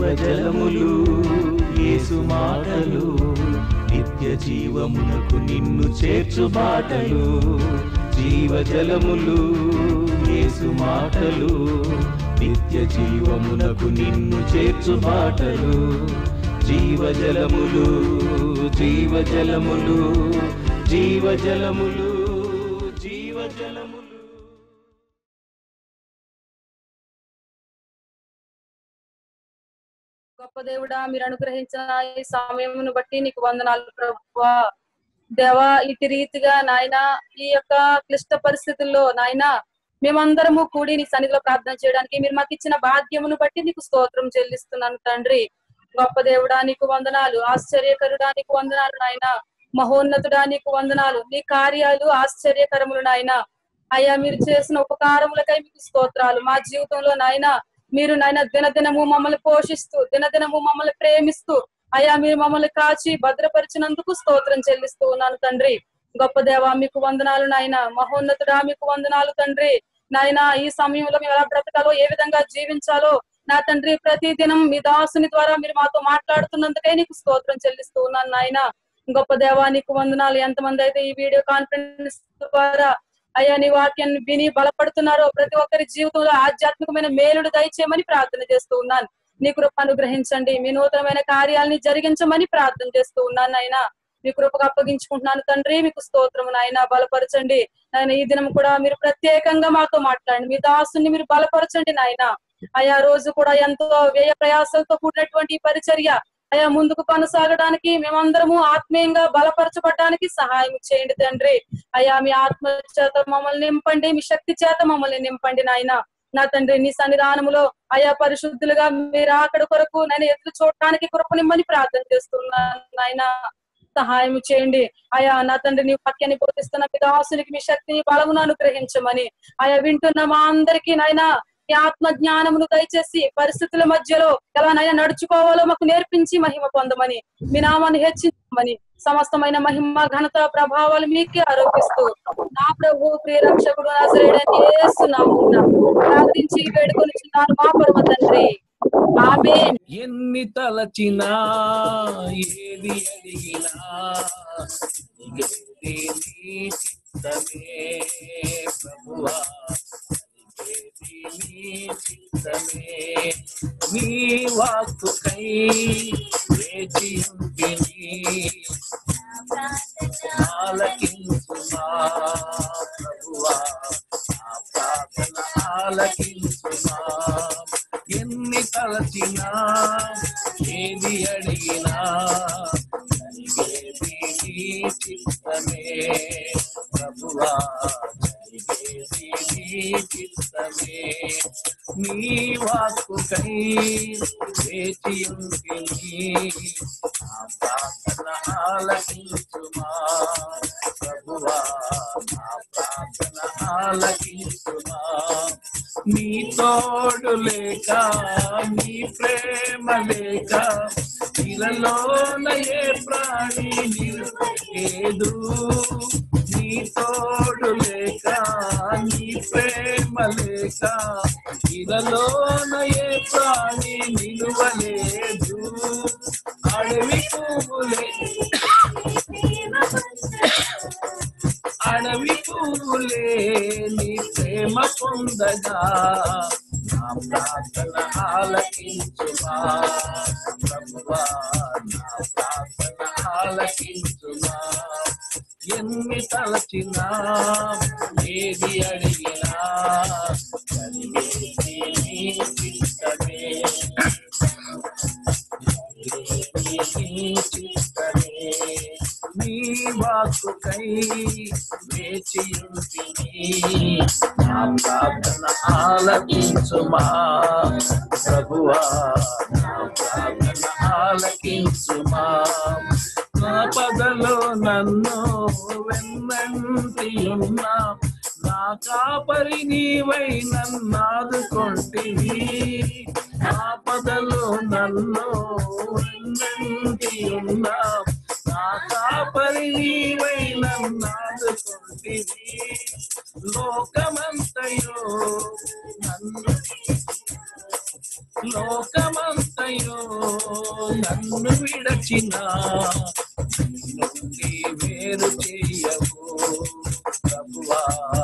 జీవజలములు యేసు మాటలు నిత్య జీవమునకు నిన్ను చేర్చు బాటలు. జీవజలములు యేసు మాటలు నిత్య జీవమునకు నిన్ను చేర్చు బాటలు. జీవజలములు జీవజలములు జీవజలములు జీవజలములు. గొప్ప దేవుడా, మీరు అనుగ్రహించిన ఈ సమయమును బట్టి నీకు వందనాలు ప్రభువా. దేవా, ఇటు రీతిగా నాయన ఈ యొక్క క్లిష్ట పరిస్థితుల్లో నాయన మేమందరము కూడి నీ సన్నిధిలో ప్రార్థన చేయడానికి మీరు మాకు ఇచ్చిన భాగ్యమును బట్టి నీకు స్తోత్రం చెల్లిస్తున్నాను తండ్రి. గొప్ప దేవుడా నీకు వందనాలు, ఆశ్చర్యకరుడా నీకు వందనాలు నాయన, మహోన్నతుడా నీకు వందనాలు. నీ కార్యాలు ఆశ్చర్యకరములు నాయన. అయ్యా, మీరు చేసిన ఉపకారములకై మీకు స్తోత్రాలు. మా జీవితంలో నాయన మీరు నాయన దినదినము మమ్మల్ని పోషిస్తూ దినదినము మమ్మల్ని ప్రేమిస్తూ అయ్యా మీరు మమ్మల్ని కాచి భద్రపరిచినందుకు స్తోత్రం చెల్లిస్తూ ఉన్నాను తండ్రి. గొప్ప దేవా మీకు వందనాలు నాయన, మహోన్నతుడా మీకు వందనాలు తండ్రి. నాయన ఈ సమయంలో మేము ఎలా బ్రతకాలో, ఏ విధంగా జీవించాలో నా తండ్రి ప్రతి దినం మీ దాసుని ద్వారా మీరు మాతో మాట్లాడుతున్నందుకే నీకు స్తోత్రం చెల్లిస్తూ ఉన్నాను నాయన. గొప్ప దేవా నీకు వందనాలు. ఎంతమంది అయితే ఈ వీడియో కాన్ఫరెన్స్ ద్వారా అయ్యా నీ వాక్యాన్ని విని బలపడుతున్నారో ప్రతి ఒక్కరి జీవితంలో ఆధ్యాత్మికమైన మేలుడు దయచేయమని ప్రార్థన చేస్తూ ఉన్నాను. నీ కృప అనుగ్రహించండి, మీ నూతనమైన కార్యాలని జరిగించమని ప్రార్థన చేస్తూ ఉన్నాను నాయన. మీ కృపకు అప్పగించుకుంటున్నాను తండ్రి. మీకు స్తోత్రము నాయన. బలపరచండి నాయన. ఈ దినం కూడా మీరు ప్రత్యేకంగా మాతో మాట్లాడండి. మీ దాసుని మీరు బలపరచండి నాయన. అయా రోజు కూడా ఎంతో వ్యయ ప్రయాసాలతో కూడినటువంటి పరిచర్య అయా ముందుకు కొనసాగడానికి మేమందరము ఆత్మీయంగా బలపరచబడడానికి సహాయం చేయండి తండ్రి. అయా మీ ఆత్మ చేత మమ్మల్ని నింపండి, మీ శక్తి చేత మమ్మల్ని నింపండి నాయన. నా తండ్రి నీ సన్నిధానములో అయా పరిశుద్ధులుగా మీరు అక్కడ కొరకు నేను ఎదురు చూడటానికి కృపనిమ్మని ప్రార్థన చేస్తున్నాను నాయన. సహాయం చేయండి అయా. నా తండ్రి నీ వాక్యాన్ని బోధిస్తున్న మీ దాసునికి మీ శక్తిని బలమును అనుగ్రహించమని అయా వింటున్న మా అందరికీ నాయన మీ ఆత్మ జ్ఞానమును దయచేసి పరిస్థితుల మధ్యలో ఎలానైనా నడుచుకోవాలో మాకు నేర్పించి మహిమ పొందమని, మీ నామాన్ని హెచ్చించమని, సమస్తమైన మహిమ ఘనత ప్రభావాలు మీకే ఆరోపిస్తూ నా ప్రభు ప్రియ రక్షకుడు నజరేయుడైన యేసు నామమున ప్రార్థించి వేడుకొనిచున్నాను మా పరమ తండ్రి. ఆమేన్. ఎన్ని తలచినా ఏది అడిగినా నీ చిత్తమే ప్రభువా, నీ చిత్తమే. నీ వాక్కుకై వేచి ఉంటిని, ఆలకించుమా ప్రభువా, నా ప్రార్థన ఆలకించుమా. ఎన్ని తలచినా ఏది అడిగినా జరిగేది నీ చిత్తమే ప్రభువా, జరిగేది నీ చిత్తమే. నీ వాక్కుకై వేచి ఉంటిని, నా ప్రార్థన ఆలకించుమా ప్రభువా, నా ప్రార్థన ఆలకించుమా. నీ తోడు లేక, నీ ప్రేమ లేక ఇలలోన ఏ ప్రాణి నిలువలేదు. నీ తోడు లేక, నీ ప్రేమ లేక ఇలలోన ఏ ప్రాణి నిలువలేదు. అడవి పువ్వులే అడవి పువ్వులే నీ ప్రేమ పొందగా నా ప్రార్థన ఆలకించుమా ప్రభువా, నా ప్రార్థన ఆలకించుమా. ఎన్ని తలచినా ఏది అడిగినా జరిగేది నీ చిత్తమే, నీ చిత్తమే. నీ వాక్కుకై వేచి ఉంటిని, నా ప్రార్థన ఆలకించుమా ప్రభువా, నా ప్రార్థన ఆలకించుమా. నా పదలో నన్ను వెన్నంటి ఉన్నా, నా కాపరి నీవై నన్నాదుకొంటివి. నా పదలో నన్ను వెన్నంటి ఉన్నా, నా కాపరి నీవై నన్నాదుకొంటివి. లోకమంతయు అయ్యో నన్ను విడచిన నుండి వేరు చేయవు ప్రభువా,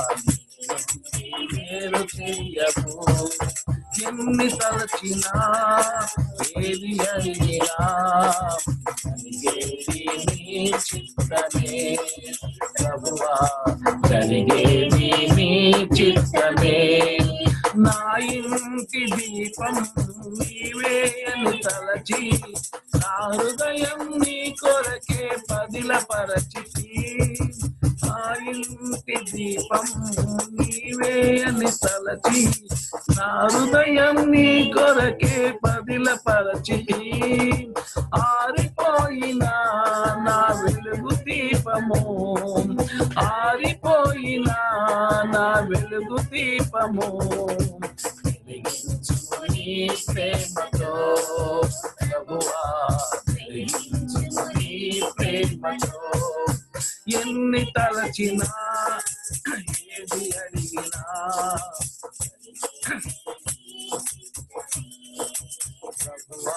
వేరు చేయవు. ఎన్ని తలచినా ఏది అడిగినా జరిగేది నీ చిత్తమే ప్రభువా, జరిగేది నీ చిత్తమే. నా ఇంటి దీపం నీవే అని తలచి నా హృదయం నీ కొరకే పదిలపరచితి. నా ఇంటి దీపం నీవే అని తలచి నా హృదయం నీ కొరకే పదిలపరచితి. ఆరిపోయినా నా వెలుగు దీపము, ఆరిపోయినా నా వెలుగు దీపము వెలిగించు నీ ప్రేమతో ప్రభువా, వెలిగించు నీ ప్రేమతో. ఎన్ని తలచినా ఏది అడిగినా ప్రభువా,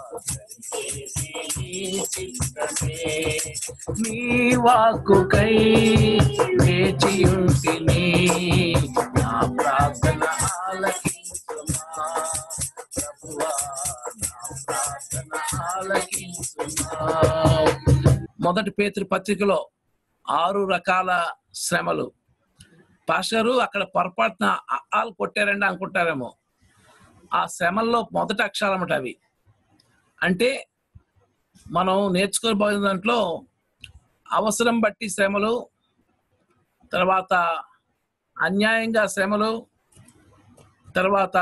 నీ చిత్తమే. నీ వాక్కుకై వేచియుంటిని, నా ప్రార్థన ఆలకించుమా ప్రభువా, నా ప్రార్థన ఆలకించుమా. మొదటి పేతురు పత్రికలో 6 రకాల శ్రమలు. పాస్టరు అక్కడ పొరపాటున ఆలు కొట్టారండి అనుకుంటారేమో. ఆ శ్రమల్లో మొదటి అక్షరాలు అన్నమాట అవి. అంటే మనం నేర్చుకోబోయే దాంట్లో అవసరం బట్టి శ్రమలు, తర్వాత అన్యాయంగా శ్రమలు, తర్వాత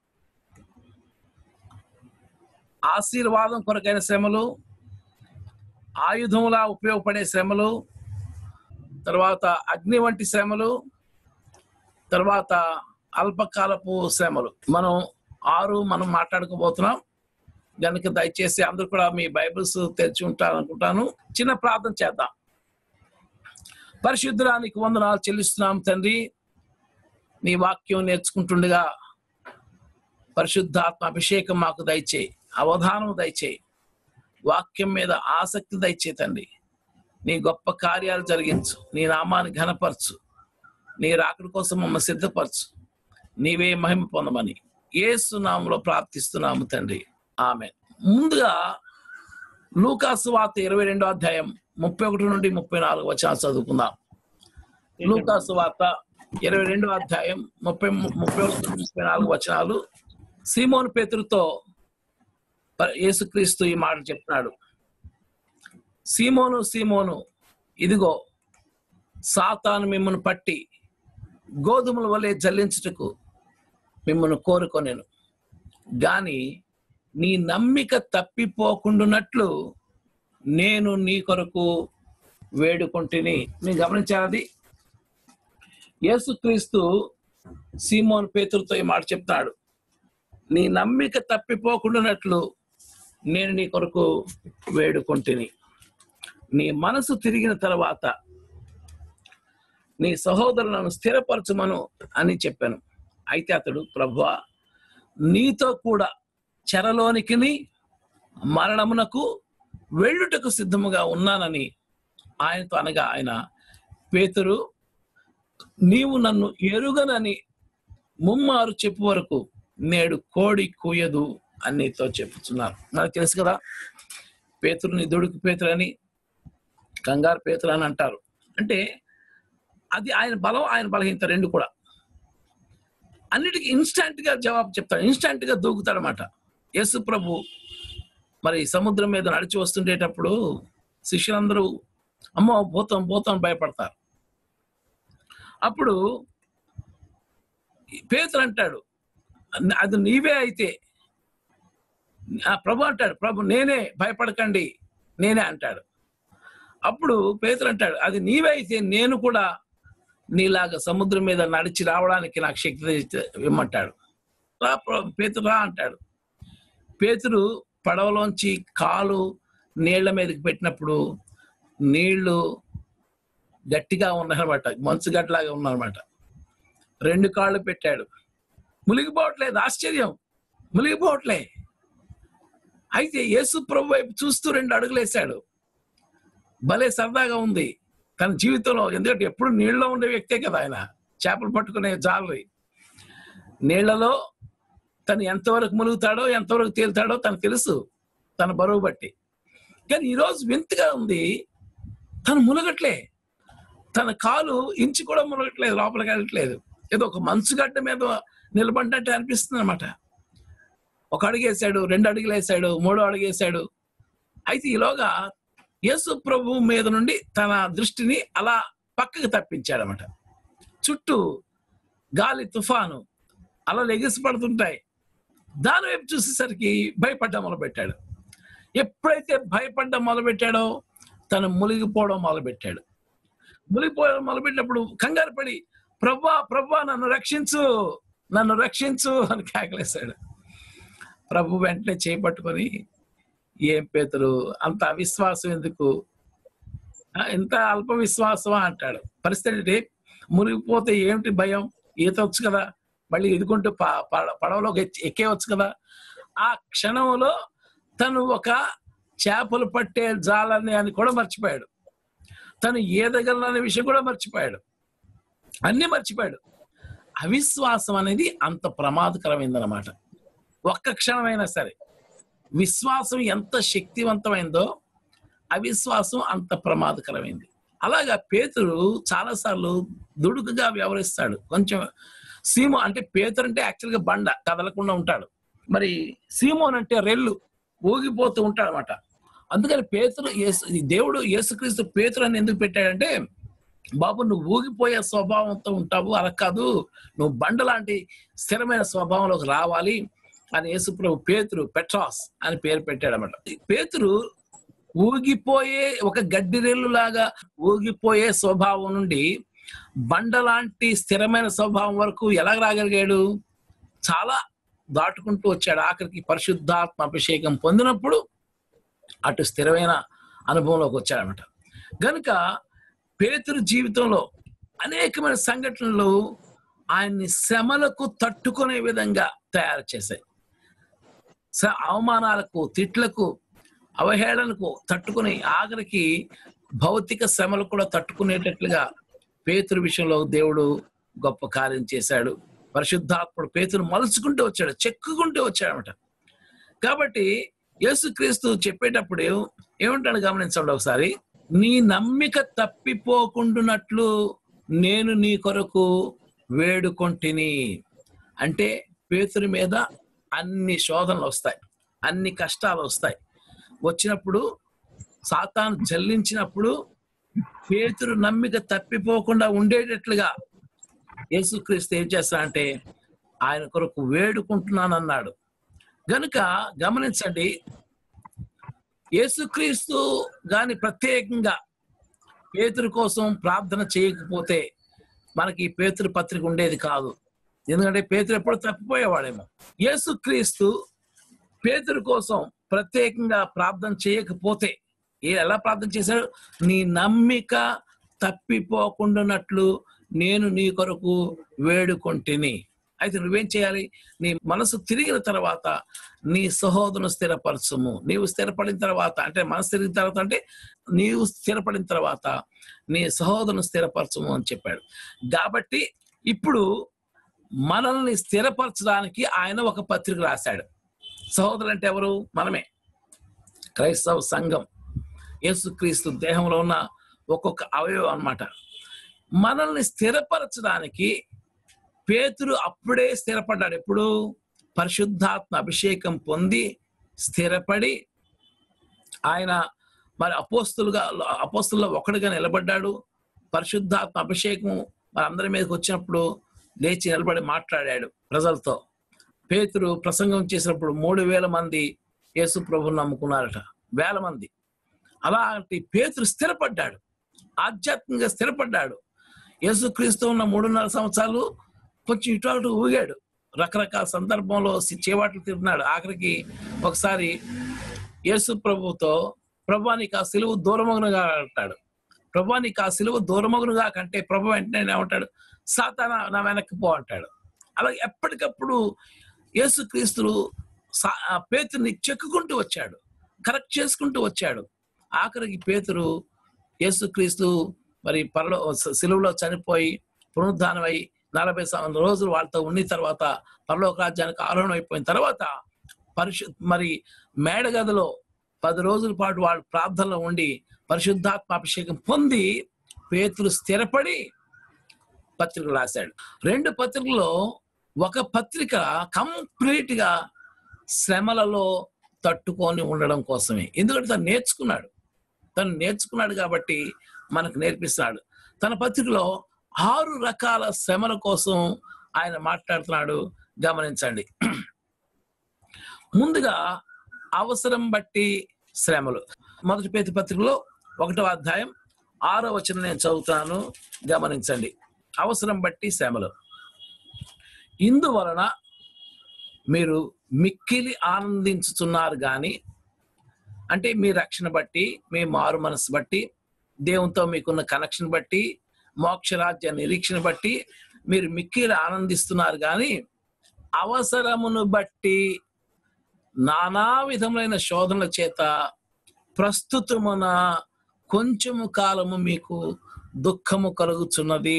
ఆశీర్వాదం కొరకైన శ్రమలు, ఆయుధంలా ఉపయోగపడే శ్రమలు, తర్వాత అగ్ని వంటి శ్రమలు, తర్వాత అల్పకాలపు శ్రమలు. మనం 6 మనం మాట్లాడుకోబోతున్నాం కనుక దయచేసి అందరూ కూడా మీ బైబిల్స్ తెరిచి ఉంటారు అనుకుంటాను. చిన్న ప్రార్థన చేద్దాం. పరిశుద్ధురానికి వందనాలు చెల్లిస్తున్నాం తండ్రి. నీ వాక్యం నేర్చుకుంటుండగా పరిశుద్ధాత్మ అభిషేకం మాకు దయచేయి, అవధానం దయచేయి, వాక్యం మీద ఆసక్తి దయచేయి తండ్రి. నీ గొప్ప కార్యాలు జరిగించు, నీ నామాన్ని ఘనపరచు, నీ రాకడ కోసం మమ్మల్ని సిద్ధపరచు. నీవే మహిమ పొందమని యేసు నామములో ప్రార్థిస్తున్నాము తండ్రి, ఆమేన్. ముందుగా లూకాసు వార్త 22వ అధ్యాయం 31 నుండి 34 వచనాలు చదువుకుందాం. లూకాసు వార్త 22వ అధ్యాయం 31 నుండి 34 వచనాలు. సీమోను పేతురుతో యేసుక్రీస్తు ఈ మాట చెప్తున్నాడు. సీమోను, సీమోను, ఇదిగో సాతాను మిమ్మల్ని పట్టి గోధుమల వలె జల్లించుటకు మిమ్మల్ని కోరుకొనెను, గాని నీ నమ్మిక తప్పిపోకుండానట్లు నేను నీ కొరకు వేడుకొంటిని. మీరు గమనించాలి, యేసుక్రీస్తు సీమోను పేతురుతో ఈ మాట చెప్తాడు. నీ నమ్మిక తప్పిపోకుండానట్లు నేను నీ కొరకు వేడుకొంటిని. నీ మనసు తిరిగిన తర్వాత నీ సహోదరులను స్థిరపరచుమను అని చెప్పాను. అయితే అతడు, ప్రభువా, నీతో కూడా చెరలోనికి మరణమునకు వెళ్ళుటకు సిద్ధముగా ఉన్నానని ఆయనతో అనగా, ఆయన పేతురు, నీవు నన్ను ఎరుగనని ముమ్మారు చెప్పు వరకు నేడు కోడి కూయదు అని నీతో చెప్పుతున్నారు. నాకు తెలుసు కదా, పేతురుని దుడుకు పేతురు అని, కంగారు పేతురు అని అంటారు. అంటే అది ఆయన బలం, ఆయన బలహీనత రెండు కూడా. అన్నిటికీ ఇన్స్టంట్ గా జవాబు చెప్తాడు, ఇన్స్టంట్ గా దూకుతాడనమాట. యేసు ప్రభు మరి సముద్రం మీద నడిచి వస్తుండేటప్పుడు శిష్యులందరూ అమ్మో పోతాం పోతాం భయపడతారు. అప్పుడు పేతురు అంటాడు, అది నీవే అయితే, ప్రభు అంటాడు, ప్రభు నేనే, భయపడకండి నేనే అంటాడు. అప్పుడు పేతురు అంటాడు, అది నీవే అయితే నేను కూడా నీలాగా సముద్రం మీద నడిచి రావడానికి నాకు శక్తి ఇమ్మంటాడు. రా పేతురు రా అంటాడు. పేతురు పడవలోంచి కాలు నీళ్ల మీదకి పెట్టినప్పుడు నీళ్లు గట్టిగా ఉన్నాయన్నమాట, మంచుగడ్డలాగా ఉన్నాయన్నమాట. 2 కాళ్ళు పెట్టాడు, మునిగిపోవట్లేదు. ఆశ్చర్యం, మునిగిపోవట్లే. అయితే యేసు ప్రభు వైపు చూస్తూ 2 అడుగులు వేశాడు. భలే సరదాగా ఉంది తన జీవితంలో. ఎందుకంటే ఎప్పుడు నీళ్ళలో ఉండే వ్యక్తే కదా ఆయన, చేపలు పట్టుకునే జాలరి. నీళ్లలో తను ఎంతవరకు మునుగుతాడో ఎంతవరకు తేలుతాడో తనకు తెలుసు, తన బరువు బట్టి. కానీ ఈరోజు వింతగా ఉంది, తను మునగట్లే. తన కాలు ఇంచు కూడా మునగట్లేదు, లోపలికి వెళ్ళట్లేదు. ఏదో ఒక మంచుగడ్డ మీద నిలబడ్డట్టు అనిపిస్తుంది అనమాట. 1 అడుగు వేసాడు, 2 అడుగులు వేసాడు, 3వ అడుగు వేసాడు. అయితే ఈలోగా యేసు ప్రభు మీద నుండి తన దృష్టిని అలా పక్కకు తప్పించాడనమాట. చుట్టూ గాలి తుఫాను అలా ఎగిసి పడుతుంటాయి. దాని వైపు చూసేసరికి భయపడ్డం మొదలుపెట్టాడు. ఎప్పుడైతే భయపడ్డం మొదలుపెట్టాడో తను మునిగిపోవడం మొదలుపెట్టాడు. మునిగిపోవడం మొదలుపెట్టినప్పుడు కంగారు పడి, ప్రభువా ప్రభువా నన్ను రక్షించు, నన్ను రక్షించు అని కేకలేశాడు. ప్రభు వెంటనే చేపట్టుకొని, ఏం పేతురు అంత అవిశ్వాసం ఎందుకు, ఎంత అల్ప విశ్వాసమా అంటాడు. పరిస్థితి మునిగిపోతే ఏమిటి భయం, ఈత వచ్చు కదా, మళ్ళీ ఎదుకుంటూ పడవలోకి ఎక్కేవచ్చు కదా. ఆ క్షణంలో తను ఒక చేపలు పట్టే జాలని అని కూడా మర్చిపోయాడు. తను ఈదగలననే విషయం కూడా మర్చిపోయాడు. అన్నీ మర్చిపోయాడు. అవిశ్వాసం అనేది అంత ప్రమాదకరమైందన్నమాట. ఒక్క క్షణమైనా సరే విశ్వాసం ఎంత శక్తివంతమైందో అవిశ్వాసం అంత ప్రమాదకరమైంది. అలాగా పేతురు చాలాసార్లు దుడుకుగా వ్యవహరిస్తాడు. కొంచెం అంటే పేతురు అంటే యాక్చువల్గా బండ, కదలకుండా ఉంటాడు. మరి సీమోన్ అంటే రెల్లు, ఊగిపోతూ ఉంటాడు అనమాట. అందుకని పేతురు దేవుడు యేసుక్రీస్తు పేతురు అని ఎందుకు పెట్టాడంటే, బాబు నువ్వు ఊగిపోయే స్వభావంతో ఉంటావు, అలా కాదు, నువ్వు బండ లాంటి స్థిరమైన స్వభావంలోకి రావాలి అని యేసు ప్రభు పేతురు, పెట్రాస్ అని పేరు పెట్టాడు అనమాట. పేతురు ఊగిపోయే ఒక గడ్డిరెల్లు లాగా ఊగిపోయే స్వభావం నుండి బండలాంటి స్థిరమైన స్వభావం వరకు ఎలా రాగలిగాడు? చాలా దాటుకుంటూ వచ్చాడు. ఆఖరికి పరిశుద్ధాత్మ అభిషేకం పొందినప్పుడు అటు స్థిరమైన అనుభవంలోకి వచ్చాడనమాట. గనుక పేతురు జీవితంలో అనేకమైన సంఘటనలు ఆయన్ని శ్రమలకు తట్టుకునే విధంగా తయారు చేశాయి. అవమానాలకు, తిట్లకు, అవహేళనకు తట్టుకుని ఆఖరికి భౌతిక శ్రమలు కూడా తట్టుకునేటట్లుగా పేతురు విషయంలో దేవుడు గొప్ప కార్యం చేశాడు. పరిశుద్ధాత్ముడు పేతురు మలుచుకుంటూ వచ్చాడు, చెక్కుకుంటూ వచ్చాడనమాట. కాబట్టి యేసుక్రీస్తు చెప్పేటప్పుడు ఏమంటాడు గమనించండి ఒకసారి. నీ నమ్మిక తప్పిపోకుండానట్లు నేను నీ కొరకు వేడుకొంటిని. అంటే పేతురు మీద అన్ని శోధనలు వస్తాయి, అన్ని కష్టాలు వస్తాయి. వచ్చినప్పుడు సాతాను జల్లించినప్పుడు పేతురు నమ్మిక తప్పిపోకుండా ఉండేటట్లుగా యేసుక్రీస్తు ఏం చేస్తాడంటే ఆయన కొరకు వేడుకుంటున్నానన్నాడు. గనుక గమనించండి, యేసుక్రీస్తు గాని ప్రత్యేకంగా పేతురు కోసం ప్రార్థన చేయకపోతే మనకి పేతురు పత్రిక ఉండేది కాదు. ఎందుకంటే పేతురు ఎప్పుడు తప్పిపోయేవాడేమో. యేసుక్రీస్తు పేతురు కోసం ప్రత్యేకంగా ప్రార్థన చేయకపోతే ఎలా ప్రార్థన చేశాడు? నీ నమ్మిక తప్పిపోకుండానట్లు నేను నీ కొరకు వేడుకొంటిని. అయితే నువ్వేం చేయాలి? నీ మనసు తిరిగిన తర్వాత నీ సహోదరుని స్థిరపరచుము. నీవు స్థిరపడిన తర్వాత, అంటే మనసు తిరిగిన తర్వాత అంటే నీవు స్థిరపడిన తర్వాత నీ సహోదరుని స్థిరపరచుము అని చెప్పాడు. కాబట్టి ఇప్పుడు మనల్ని స్థిరపరచడానికి ఆయన ఒక పత్రిక రాశాడు. సహోదరులు అంటే ఎవరు? మనమే, క్రైస్తవ సంఘం, యేసుక్రీస్తు దేహంలో ఉన్న ఒక్కొక్క అవయవం అన్నమాట. మనల్ని స్థిరపరచడానికి పేతురు అప్పుడే స్థిరపడ్డాడు. ఎప్పుడు? పరిశుద్ధాత్మ అభిషేకం పొంది స్థిరపడి ఆయన మరి అపోస్తుల్లో ఒకడుగా నిలబడ్డాడు. పరిశుద్ధాత్మ అభిషేకం మరి అందరి మీదకి వచ్చినప్పుడు లేచి నిలబడి మాట్లాడాడు ప్రజలతో. పేతురు ప్రసంగం చేసినప్పుడు 3000 మంది యేసు ప్రభువుని నమ్ముకున్నారట, 1000 మంది. అలాంటి పేతురు స్థిరపడ్డాడు, ఆధ్యాత్మికంగా స్థిరపడ్డాడు. యేసుక్రీస్తు ఉన్న 3.5 సంవత్సరాలు కొంచెం ఇటు అటు ఊగాడు, రకరకాల సందర్భంలో చేవాట్లు తిరుగుతున్నాడు. ఆఖరికి ఒకసారి యేసు ప్రభుతో, ప్రభువా నీకు ఆ సిలువ దూరమగునుగా అంటాడు. ప్రభువా నీకు ఆ సిలువ దూరమగునుగా కంటే ప్రభు వెంటనే ఏమంటాడు? సాతానా నా వెనక్కి పో అంటాడు. అలా ఎప్పటికప్పుడు యేసుక్రీస్తు పేతురుని చెక్కుకుంటూ వచ్చాడు, కరెక్ట్ చేసుకుంటూ వచ్చాడు. ఆఖరికి పేతురు యేసుక్రీస్తు మరి సిలువలో చనిపోయి పునరుద్ధానమై 40 రోజులు వాళ్ళతో ఉండిన తర్వాత పరలోక రాజ్యానికి ఆరోహణ అయిపోయిన తర్వాత మరి మేడగదిలో 10 రోజుల పాటు వాళ్ళు ప్రార్థనలో ఉండి పరిశుద్ధాత్మ అభిషేకం పొంది పేతురు స్థిరపడి పత్రికలు రాశాడు. 2 పత్రికల్లో ఒక పత్రిక కంప్లీట్ గా శ్రమలలో తట్టుకొని ఉండడం కోసమే. ఎందుకంటే తను నేర్చుకున్నాడు కాబట్టి మనకు నేర్పిస్తున్నాడు. తన పత్రికలో 6 రకాల శ్రమల కోసం ఆయన మాట్లాడుతున్నాడు, గమనించండి. ముందుగా అవసరం బట్టి శ్రమలు. మొదటి పేతురు పత్రికలో 1వ అధ్యాయం 6వ వచనం నేను చదువుతాను, గమనించండి. అవసరం బట్టి శ్రమలు. ఇందువలన మీరు మిక్కిలి ఆనందించుతున్నారు గాని, అంటే మీ రక్షణ బట్టి, మీ మారు మనసు బట్టి, దేవునితో మీకున్న కనెక్షన్ బట్టి, మోక్షరాజ్య నిరీక్షణ బట్టి మీరు మిక్కిలి ఆనందిస్తున్నారు కానీ అవసరమును బట్టి నానా విధములైన శోధనల చేత ప్రస్తుతమున కొంచెము కాలము మీకు దుఃఖము కలుగుతున్నది.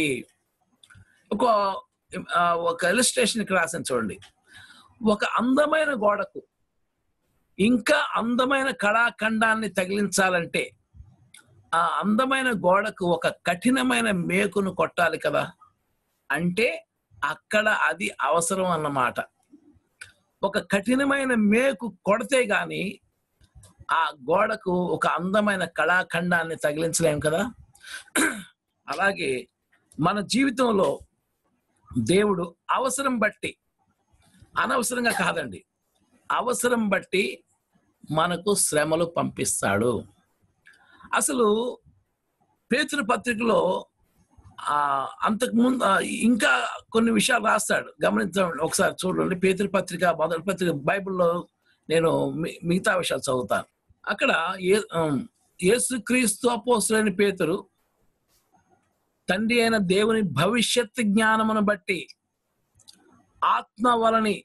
ఒక ఇలిస్ట్రేషన్ ఇక్కడ రాసాను చూడండి. ఒక అందమైన గోడకు ఇంకా అందమైన కళాఖండాన్ని తగిలించాలంటే ఆ అందమైన గోడకు ఒక కఠినమైన మేకును కొట్టాలి కదా. అంటే అక్కడ అది అవసరం అన్నమాట. ఒక కఠినమైన మేకు కొడితే గాని ఆ గోడకు ఒక అందమైన కళాఖండాన్ని తగిలించలేం కదా. అలాగే మన జీవితంలో దేవుడు అవసరం బట్టి, అనవసరంగా కాదండి, అవసరం బట్టి మనకు శ్రమలు పంపిస్తాడు. అసలు పేతురు పత్రికలో అంతకుముందు ఇంకా కొన్ని విషయాలు రాస్తాడు, గమనించండి. ఒకసారి చూడండి. పేతురు పత్రిక మొదటి పత్రిక బైబిల్లో నేను మిగతా విషయాలు చదువుతాను. అక్కడ యేసుక్రీస్తు అపోస్తలుడైన పేతురు తండ్రి అయిన దేవుని భవిష్యత్ జ్ఞానమును బట్టి ఆత్మ వలని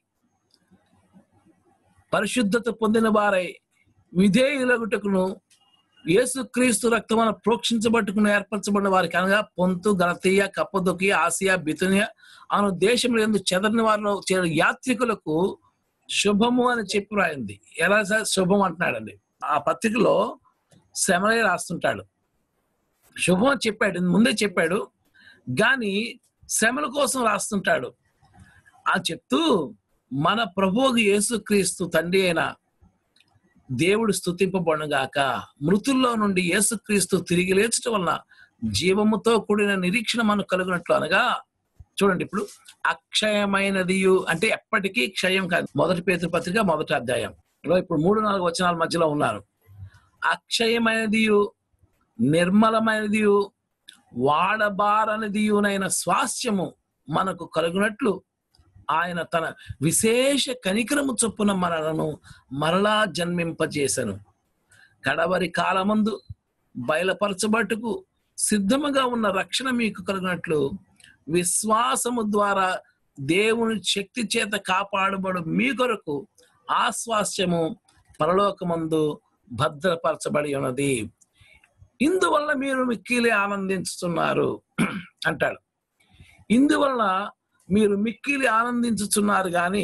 పరిశుద్ధత పొందిన వారై విధేయులగుటకును యేసుక్రీస్తు రక్తమున ప్రోక్షించబట్టుకుని ఏర్పరచబడిన వారికి, అనగా పొంతు, గలతీయ, కప్పదొకియ, ఆసియా, బితునియ అను దేశముల యందు చెదరని వారిలో చేరు యాత్రికులకు శుభము అని చెప్పి రాయింది. ఎలా సార్ శుభం అంటున్నాడండి? ఆ పత్రికలో శ్రమలే రాస్తుంటాడు. శుభం అని చెప్పాడు, ముందే చెప్పాడు, కానీ శ్రమల కోసం రాస్తుంటాడు. చెప్తూ మన ప్రభువు యేసుక్రీస్తు తండ్రి అయిన దేవుడు స్తుతింపబడుగాక, మృతుల్లో నుండి యేసుక్రీస్తు తిరిగి లేచడం వలన జీవముతో కూడిన నిరీక్షణ మనకు కలుగునట్లు, అనగా చూడండి ఇప్పుడు అక్షయమైనది అంటే ఎప్పటికీ క్షయం కాదు. మొదటి పేతురు పత్రిక 1వ అధ్యాయంలో ఇప్పుడు 3-4 వచనాల మధ్యలో ఉన్నారు. అక్షయమైనది నిర్మలమైనది వాడబారనిదియునైన స్వాస్థ్యము మనకు కలుగునట్లు ఆయన తన విశేష కనికరము చొప్పున మనలను మరలా జన్మింపజేసెను. కడవరి కాలమందు బయలుపరచబట్టుకు సిద్ధముగా ఉన్న రక్షణ మీకు కలిగినట్లు విశ్వాసము ద్వారా దేవుని శక్తి చేత కాపాడబడు మీ కొరకు ఆ స్వాస్థ్యము పరలోకమందు భద్రపరచబడి ఉన్నది. ఇందువల్ల మీరు మిక్కిలి ఆనందించుతున్నారు అంటాడు. ఇందువల్ల మీరు మిక్కిలి ఆనందించుతున్నారు కానీ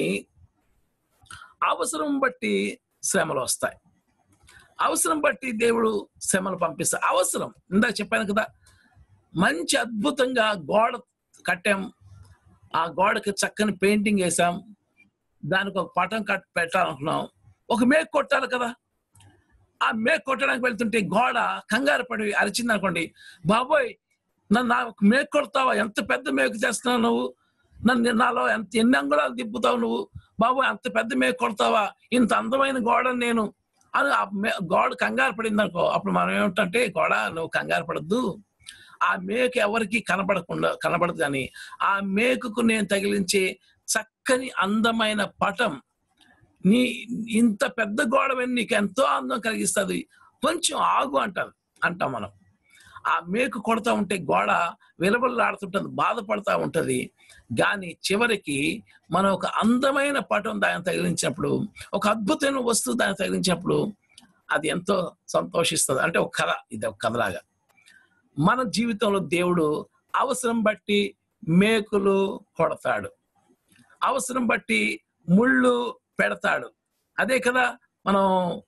అవసరం బట్టి శ్రమలు వస్తాయి. అవసరం బట్టి దేవుడు శ్రమలు పంపిస్తాడు. అవసరం, ఇందాక చెప్పాను కదా, మంచి అద్భుతంగా గోడ కట్టాం, ఆ గోడకి చక్కని పెయింటింగ్ వేసాం, దానికి ఒక పటం పెట్టాలనుకున్నాం, ఒక మేకు కొట్టాలి కదా. ఆ మేకు కొట్టడానికి వెళ్తుంటే గోడ కంగారు పడి అరిచింది అనుకోండి, బాబోయ్ నాకు మేకు కొడతావా, ఎంత పెద్ద మేకు చేస్తున్నావు నువ్వు, నాలో ఎన్ని అంగుళాలు దిప్పుతావు నువ్వు, బాబోయ్ అంత పెద్ద మేకు కొడతావా, ఇంత అందమైన గోడ నేను అని ఆ గోడ కంగారు పడింది అనుకో, అప్పుడు మనం ఏమిటంటే, గోడ నువ్వు కంగారు పడద్దు, ఆ మేకు ఎవరికి కనబడదు, కానీ ఆ మేకుకు నేను తగిలించే చక్కని అందమైన పటం నీ ఇంత పెద్ద గోడ నీకు ఎంతో అందం కలిగిస్తుంది, కొంచెం ఆగు అంటాం మనం. ఆ మేకు కొడతా ఉంటే గోడ విలవల్లాడుతుంటది, బాధపడతా ఉంటది. కానీ చివరికి మనం ఒక అందమైన పటం దాన్ని తగిలించినప్పుడు, ఒక అద్భుతమైన వస్తువు దాన్ని తగిలించినప్పుడు అది ఎంతో సంతోషిస్తుంది. అంటే ఒక కథ, ఇది ఒక కథలాగా మన జీవితంలో దేవుడు అవసరం బట్టి మేకులు కొడతాడు, అవసరం బట్టి ముళ్ళు పెడతాడు. అదే కదా మనం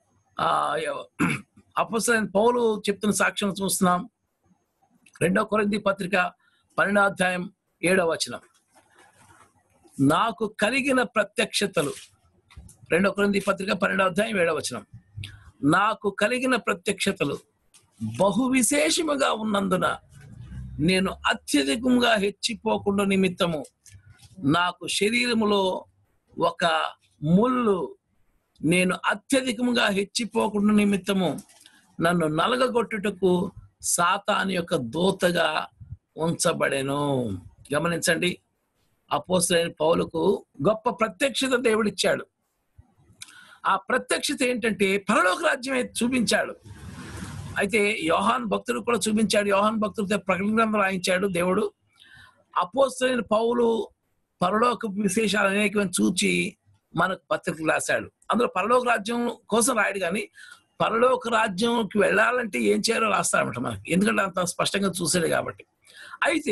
అపోస్తలుడైన పౌలు చెప్తున్న సాక్ష్యం చూస్తున్నాం. 2 కొరింథీ పత్రిక 12వ అధ్యాయం 7వ వచనం. నాకు కలిగిన ప్రత్యక్షతలు, 2 కొరింథీ పత్రిక 12వ అధ్యాయం 7వ వచనం. నాకు కలిగిన ప్రత్యక్షతలు బహు విశేషముగా ఉన్నందున నేను అత్యధికంగా హెచ్చిపోకుండా నిమిత్తము నాకు శరీరములో ఒక ముళ్ళు, నేను అత్యధికంగా హెచ్చిపోకుండా నిమిత్తము నన్ను నలగగొట్టుటకు సాతాను యొక్క దూతగా ఉంచబడెను. గమనించండి, అపోస్తలుడైన పౌలుకు గొప్ప ప్రత్యక్షత దేవుడిచ్చాడు. ఆ ప్రత్యక్షత ఏంటంటే పరలోక రాజ్యమే చూపించాడు. అయితే యోహాను భక్తుడు కూడా చూపించాడు. యోహాను భక్తుడితో ప్రకటన గ్రంథం రాయించాడు దేవుడు. అపోస్తలుడైన పౌలు పరలోక విశేషాలు అనేకమైన చూచి మనకు పత్రికలు రాశాడు. అందులో పరలోక రాజ్యం కోసం రాయడు, కానీ పరలోక రాజ్యంకి వెళ్ళాలంటే ఏం చేయాలో రాస్తాడనమాట మనకి, ఎందుకంటే అంత స్పష్టంగా చూసాడు కాబట్టి. అయితే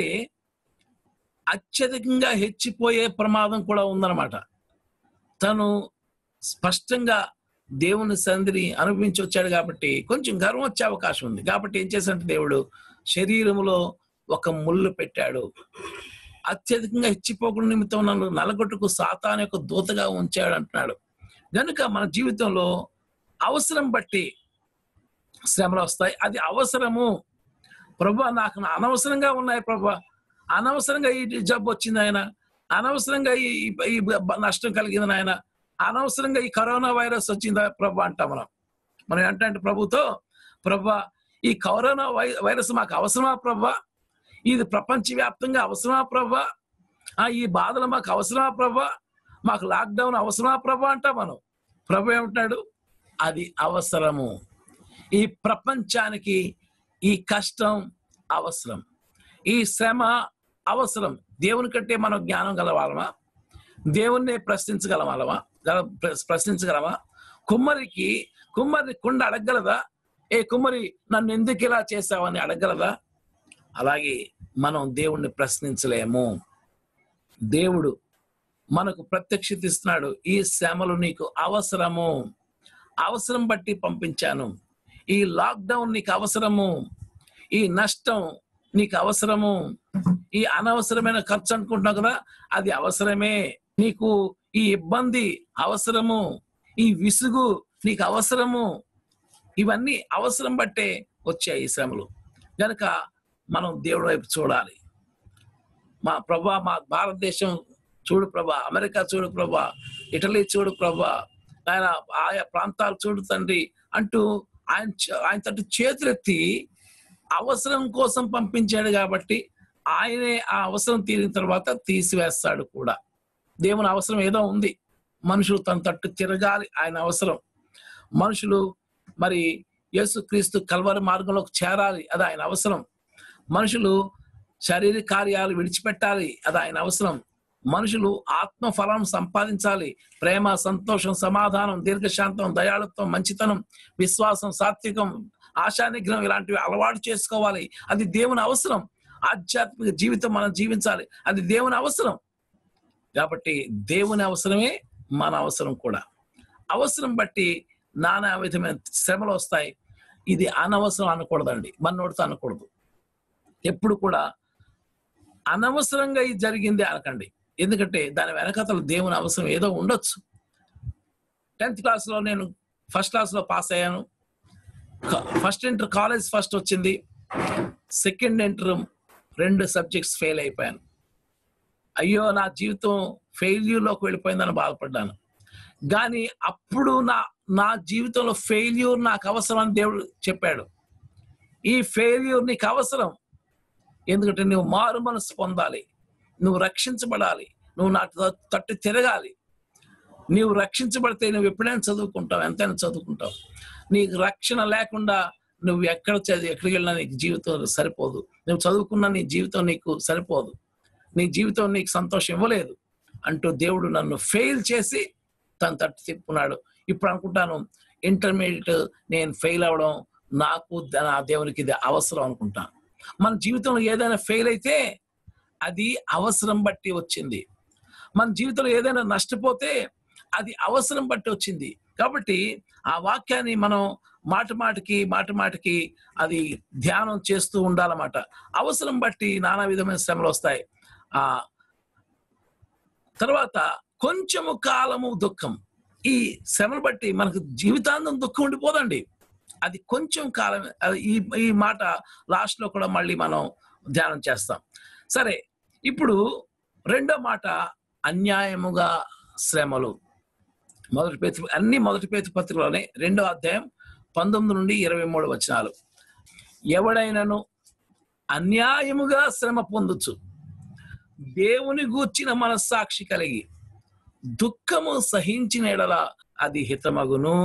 అత్యధికంగా హెచ్చిపోయే ప్రమాదం కూడా ఉందన్నమాట. తను స్పష్టంగా దేవుని సన్నిధిని అనుభవించి వచ్చాడు కాబట్టి కొంచెం గర్వం వచ్చే అవకాశం ఉంది. కాబట్టి ఏం చేశాడంటే దేవుడు శరీరములో ఒక ముళ్ళు పెట్టాడు. అత్యధికంగా హెచ్చిపోకుండా నిమిత్తం నన్ను నలగొట్టుకు సాతాను యొక్క దూతగా ఉంచాడు అంటున్నాడు. కనుక మన జీవితంలో అవసరం బట్టి శ్రమలు వస్తాయి. అది అవసరము. ప్రభు నాకు అనవసరంగా ఉన్నాయి ప్రభు, అనవసరంగా ఈ జబ్బు వచ్చింది ఆయన, అనవసరంగా ఈ నష్టం కలిగింది ఆయన, అనవసరంగా ఈ కరోనా వైరస్ వచ్చిందా ప్రభు అంటాం మనం ఏంటంటే ప్రభుతో, ప్రభు ఈ కరోనా వైరస్ మాకు అవసరమా ప్రభు, ఇది ప్రపంచవ్యాప్తంగా అవసరమా ప్రభు, ఈ బాధలు మాకు అవసరమా ప్రభు, మాకు లాక్డౌన్ అవసరమా ప్రభు అంటాం మనం. ప్రభు ఏమంటున్నాడు, అది అవసరము. ఈ ప్రపంచానికి ఈ కష్టం అవసరం, ఈ శ్రమ అవసరం. దేవుని కంటే మనం జ్ఞానం గలవాలమా? దేవుణ్ణి ప్రశ్నించగలమా? కుమ్మరి కుండ అడగగలదా? ఏ కుమ్మరి నన్ను ఎందుకు ఇలా చేశావని అడగగలదా? అలాగే మనం దేవుణ్ణి ప్రశ్నించలేము. దేవుడు మనకు ప్రత్యక్షత ఇస్తున్నాడు. ఈ శ్రమలు నీకు అవసరము, అవసరం బట్టి పంపించాను. ఈ లాక్డౌన్ నీకు అవసరము, ఈ నష్టం నీకు అవసరము, ఈ అనవసరమైన ఖర్చు అనుకుంటున్నావు కదా, అది అవసరమే. నీకు ఈ ఇబ్బంది అవసరము, ఈ విసుగు నీకు అవసరము. ఇవన్నీ అవసరం బట్టే వచ్చాయి ఈ శ్రమలు. కనుక మనం దేవుడి వైపు చూడాలి. మా ప్రభా, మా భారతదేశం చూడు ప్రభా, అమెరికా చూడు ప్రభా, ఇటలీ చూడు ప్రభా, ఆయన ఆయా ప్రాంతాలు చూడు తండ్రి అంటూ ఆయన తట్టు చేతులెత్తి అవసరం కోసం పంపించాడు కాబట్టి ఆయనే ఆ అవసరం తీరిన తర్వాత తీసివేస్తాడు కూడా. దేవుని అవసరం ఏదో ఉంది, మనుషులు తన తట్టు తిరగాలి, ఆయన అవసరం. మనుషులు మరి యేసుక్రీస్తు కల్వరి మార్గంలోకి చేరాలి, అది ఆయన అవసరం. మనుషులు శారీరక కార్యాలు విడిచిపెట్టాలి, అది ఆయన అవసరం. మనుషులు ఆత్మఫలం సంపాదించాలి, ప్రేమ, సంతోషం, సమాధానం, దీర్ఘశాంతం, దయాళుత్వం, మంచితనం, విశ్వాసం, సాత్వికం, ఆశానిగ్రహం ఇలాంటివి అలవాటు చేసుకోవాలి, అది దేవుని అవసరం. ఆధ్యాత్మిక జీవితం మనం జీవించాలి, అది దేవుని అవసరం. కాబట్టి దేవుని అవసరమే మన అవసరం కూడా. అవసరం బట్టి నానా విధమైన శ్రమలు వస్తాయి. ఇది అనవసరం అనకూడదండి, మనోడితో అనకూడదు. ఎప్పుడు కూడా అనవసరంగా ఇది జరిగింది అనకండి, ఎందుకంటే దాని వెనకతలు దేవుని అవసరం ఏదో ఉండొచ్చు. 10th క్లాస్లో నేను ఫస్ట్ క్లాస్లో పాస్ అయ్యాను. ఫస్ట్ ఇంటర్ కాలేజ్ ఫస్ట్ వచ్చింది. సెకండ్ ఇంటర్ 2 సబ్జెక్ట్స్ ఫెయిల్ అయిపోయాను. అయ్యో నా జీవితం ఫెయిల్యూర్లోకి వెళ్ళిపోయిందని బాధపడ్డాను. కానీ అప్పుడు నా జీవితంలో ఫెయిల్యూర్ నాకు అవసరం అని దేవుడు చెప్పాడు. ఈ ఫెయిల్యూర్ నీకు అవసరం, ఎందుకంటే నువ్వు మారు మనసు పొందాలి, నువ్వు రక్షించబడాలి, నువ్వు నా తట్టు తిరగాలి. నీవు రక్షించబడితే నువ్వు ఎప్పుడైనా చదువుకుంటావు, ఎంతైనా చదువుకుంటావు. నీకు రక్షణ లేకుండా నువ్వు ఎక్కడికి వెళ్ళినా నీకు జీవితం సరిపోదు, నువ్వు చదువుకున్న నీ జీవితం నీకు సరిపోదు, నీ జీవితం నీకు సంతోషం ఇవ్వలేదు అంటూ దేవుడు నన్ను ఫెయిల్ చేసి తన తట్టు తిప్పుకున్నాడు. ఇప్పుడు అనుకుంటాను, ఇంటర్మీడియట్ నేను ఫెయిల్ అవ్వడం నాకు నా దేవునికి ఇది అవసరం అనుకుంటాను. మన జీవితంలో ఏదైనా ఫెయిల్ అయితే అది అవసరం బట్టి వచ్చింది. మన జీవితంలో ఏదైనా నష్టపోతే అది అవసరం బట్టి వచ్చింది. కాబట్టి ఆ వాక్యాన్ని మనం మాటి మాటికి అది ధ్యానం చేస్తూ ఉండాలన్నమాట. అవసరం బట్టి నానా విధమైన శ్రమలు వస్తాయి. ఆ తర్వాత కొంచెము కాలము దుఃఖం. ఈ శ్రమను బట్టి మనకు జీవితాంతం దుఃఖం ఉండిపోదండి, అది కొంచెం కాలం. ఈ మాట లాస్ట్ లో కూడా మళ్ళీ మనం ధ్యానం చేస్తాం. సరే, ఇప్పుడు రెండో మాట, అన్యాయముగా శ్రమలు. మొదటి పేతురు పత్రికలోనే 2వ అధ్యాయం 19 నుండి 23 వచనాలు. ఎవడైనను అన్యాయముగా శ్రమ పొందుచు దేవుని గూర్చిన మనస్సాక్షి కలిగి దుఃఖము సహించిన ఎడల అది హితమగును.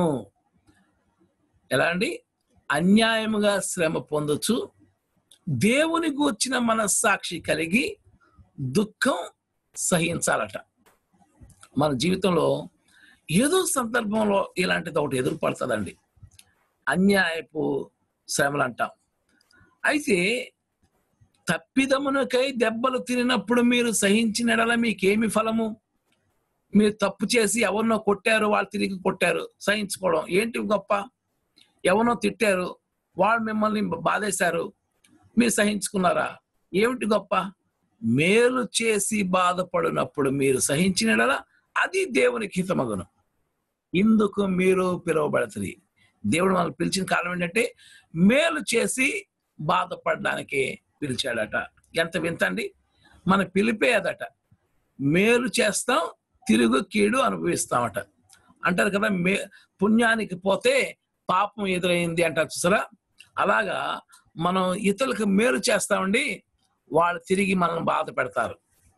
ఎలా అండి? అన్యాయముగా శ్రమ పొందుచు దేవుని గూర్చిన మనస్సాక్షి కలిగి దుఃఖం సహించాలట. మన జీవితంలో ఏదో సందర్భంలో ఇలాంటిది ఒకటి ఎదురుపడుతుందండి, అన్యాయపు శ్రమలు అంటాం. అయితే తప్పిదమునకై దెబ్బలు తినినప్పుడు మీరు సహించిన ఎడల మీకేమి ఫలము? మీరు తప్పు చేసి ఎవరినో కొట్టారు, వాళ్ళు తిరిగి కొట్టారు, సహించుకోవడం ఏంటి గొప్ప? ఎవరినో తిట్టారు, వాళ్ళు మిమ్మల్ని బాధేశారు, మీరు సహించుకున్నారా? ఏమిటి గొప్ప? మేలు చేసి బాధపడినప్పుడు మీరు సహించిన ఎడల అది దేవునికి హితమగును. ఇందుకు మీరు పిలువబడతారు. దేవుడు మనల్ని పిలిచిన కారణం ఏంటంటే మేలు చేసి బాధపడడానికి పిలిచాడట. ఎంత వింతండి, మన పిలిపే అదట. మేలు చేస్తాం, తిరుగు కీడు అనుభవిస్తామట. అంటారు కదా, పుణ్యానికి పోతే పాపం ఎదురైంది అంటారు చూసారా. అలాగా మనం ఇతరులకు మేలు చేస్తామండి, వాళ్ళు తిరిగి మనల్ని బాధ పెడతారు.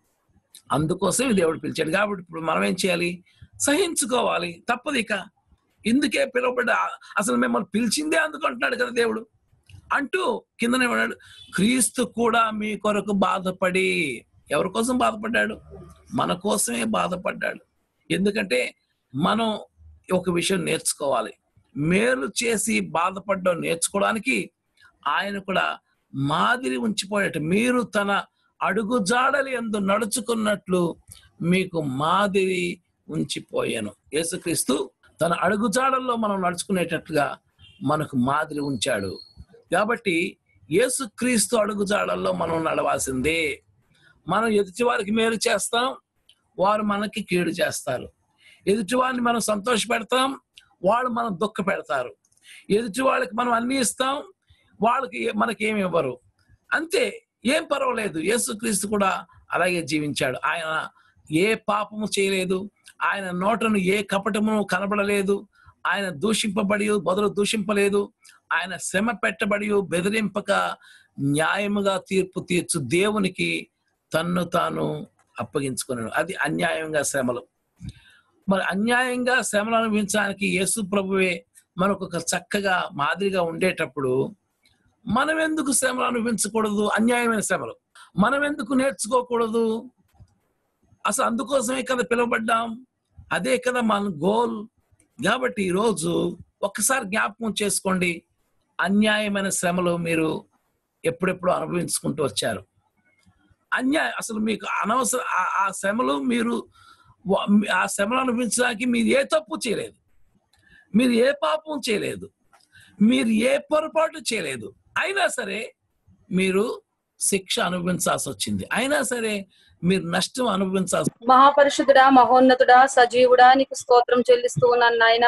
అందుకోసం దేవుడు పిలిచాడు. కాబట్టి ఇప్పుడు మనం ఏం చేయాలి? సహించుకోవాలి, తప్పదు. ఇక ఇందుకే పిలువబడ్డా, అసలు మిమ్మల్ని పిలిచిందే అందుకు అంటున్నాడు కదా దేవుడు. అంటూ కిందనే ఉన్నాడు, క్రీస్తు కూడా మీ కొరకు బాధపడి. ఎవరి కోసం బాధపడ్డాడు? మన కోసమే బాధపడ్డాడు. ఎందుకంటే మనం ఒక విషయం నేర్చుకోవాలి, మేలు చేసి బాధపడడం నేర్చుకోవడానికి ఆయన కూడా మాదిరి ఉంచిపోయాడు. మీరు తన అడుగుజాడలు యందు నడుచుకున్నట్లు మీకు మాదిరి ఉంచిపోయాను. యేసుక్రీస్తు తన అడుగుజాడల్లో మనం నడుచుకునేటట్లుగా మనకు మాదిరి ఉంచాడు. కాబట్టి యేసుక్రీస్తు అడుగుజాడల్లో మనం నడవాల్సిందే. మనం ఎదుటి వారికి మేలు చేస్తాం, వారు మనకి కీడు చేస్తారు. ఎదుటి వారిని మనం సంతోష పెడతాం, వాళ్ళు మనం దుఃఖ పెడతారు. ఎదుటి వాళ్ళకి మనం అన్ని ఇస్తాం, వాళ్ళకి మనకేమి ఇవ్వరు. అంతే, ఏం పర్వాలేదు. యేసుక్రీస్తు కూడా అలాగే జీవించాడు. ఆయన ఏ పాపము చేయలేదు, ఆయన నోటను ఏ కపటము కనబడలేదు, ఆయన దూషింపబడి బదులు దూషింపలేదు, ఆయన శ్రమ పెట్టబడి బెదిరింపక న్యాయముగా తీర్పు తీర్చు దేవునికి తన్ను తాను అప్పగించుకున్నాడు. అది అన్యాయంగా శ్రమలు. మరి అన్యాయంగా శ్రమలు అనుభవించడానికి యేసు ప్రభువే మనకు ఒక చక్కగా మాదిరిగా ఉండేటప్పుడు మనం ఎందుకు శ్రమలు అనుభవించకూడదు? అన్యాయమైన శ్రమలు మనం ఎందుకు నేర్చుకోకూడదు? అసలు అందుకోసమే కదా పిలువబడ్డాం, అదే కదా మన గోల్. కాబట్టి ఈరోజు ఒక్కసారి జ్ఞాపకం చేసుకోండి, అన్యాయమైన శ్రమలు మీరు ఎప్పుడెప్పుడు అనుభవించుకుంటూ వచ్చారు. అసలు మీకు అనవసరం ఆ శ్రమలు, మీరు ఆ శ్రమలు అనుభవించడానికి మీరు ఏ తప్పు చేయలేదు, మీరు ఏ పాపం చేయలేదు, మీరు ఏ పొరపాటు చేయలేదు. అయినా సరే మీరు శిక్ష అనుభవించాల్సి వచ్చింది. అయినా సరే మీరు నష్టం అనుభవించాల్సి. మహాపరిశుద్ధుడా, మహోన్నతుడా, సజీవుడా, నీకు స్తోత్రం చెల్లిస్తూ ఉన్నాను నాయన.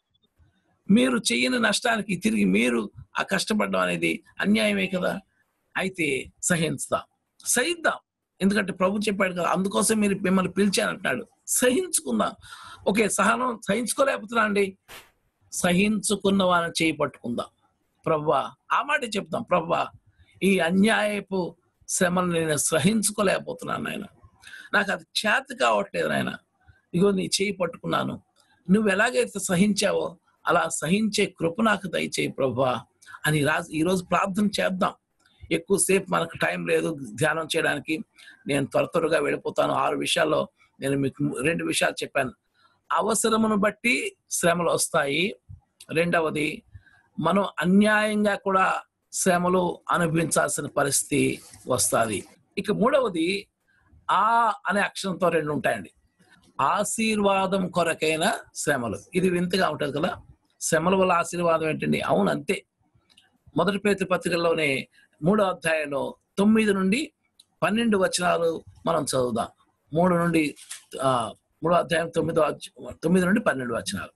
మీరు చెయ్యని నష్టానికి తిరిగి మీరు ఆ కష్టపడడం అనేది అన్యాయమే కదా. అయితే సహిద్దాం. ఎందుకంటే ప్రభు చెప్పాడు కదా, అందుకోసం మీరు మిమ్మల్ని పిలిచానంటున్నాడు. సహించుకుందాం. ఓకే, సహనం సహించుకోలేకపోతున్నా అండి, సహించుకున్న వారిని చేయి పట్టుకుందాం. ప్రభువా, ఆ మాట చెప్తాం, ప్రభువా ఈ అన్యాయపు శ్రమను నేను సహించుకోలేకపోతున్నాను నాయన, నాకు అది చేత కావట్లేదు నాయన. ఇగో నీ చేయి పట్టుకున్నాను, నువ్వు ఎలాగైతే సహించావో అలా సహించే కృప నాకు దయచేయి ప్రభువా అని ఈరోజు ప్రార్థన చేద్దాం. ఎక్కువసేపు మనకు టైం లేదు ధ్యానం చేయడానికి. నేను త్వరగా వెళ్ళిపోతాను. 6 విషయాల్లో నేను మీకు 2 విషయాలు చెప్పాను. అవసరమును బట్టి శ్రమలు వస్తాయి. రెండవది, మనం అన్యాయంగా కూడా శ్రమలు అనుభవించాల్సిన పరిస్థితి వస్తుంది. ఇక మూడవది, ఆ అనే అక్షరంతో 2 ఉంటాయండి. ఆశీర్వాదం కొరకైన శ్రమలు. ఇది వింతగా ఉంటుంది కదా, శ్రమల వల్ల ఆశీర్వాదం ఏంటండి? అవును, అంతే. 1 పేతురు పత్రికలోనే 3వ అధ్యాయంలో 9 నుండి 12 వచనాలు మనం చదువుదాం. 3వ అధ్యాయం 9 నుండి 12 వచనాలు.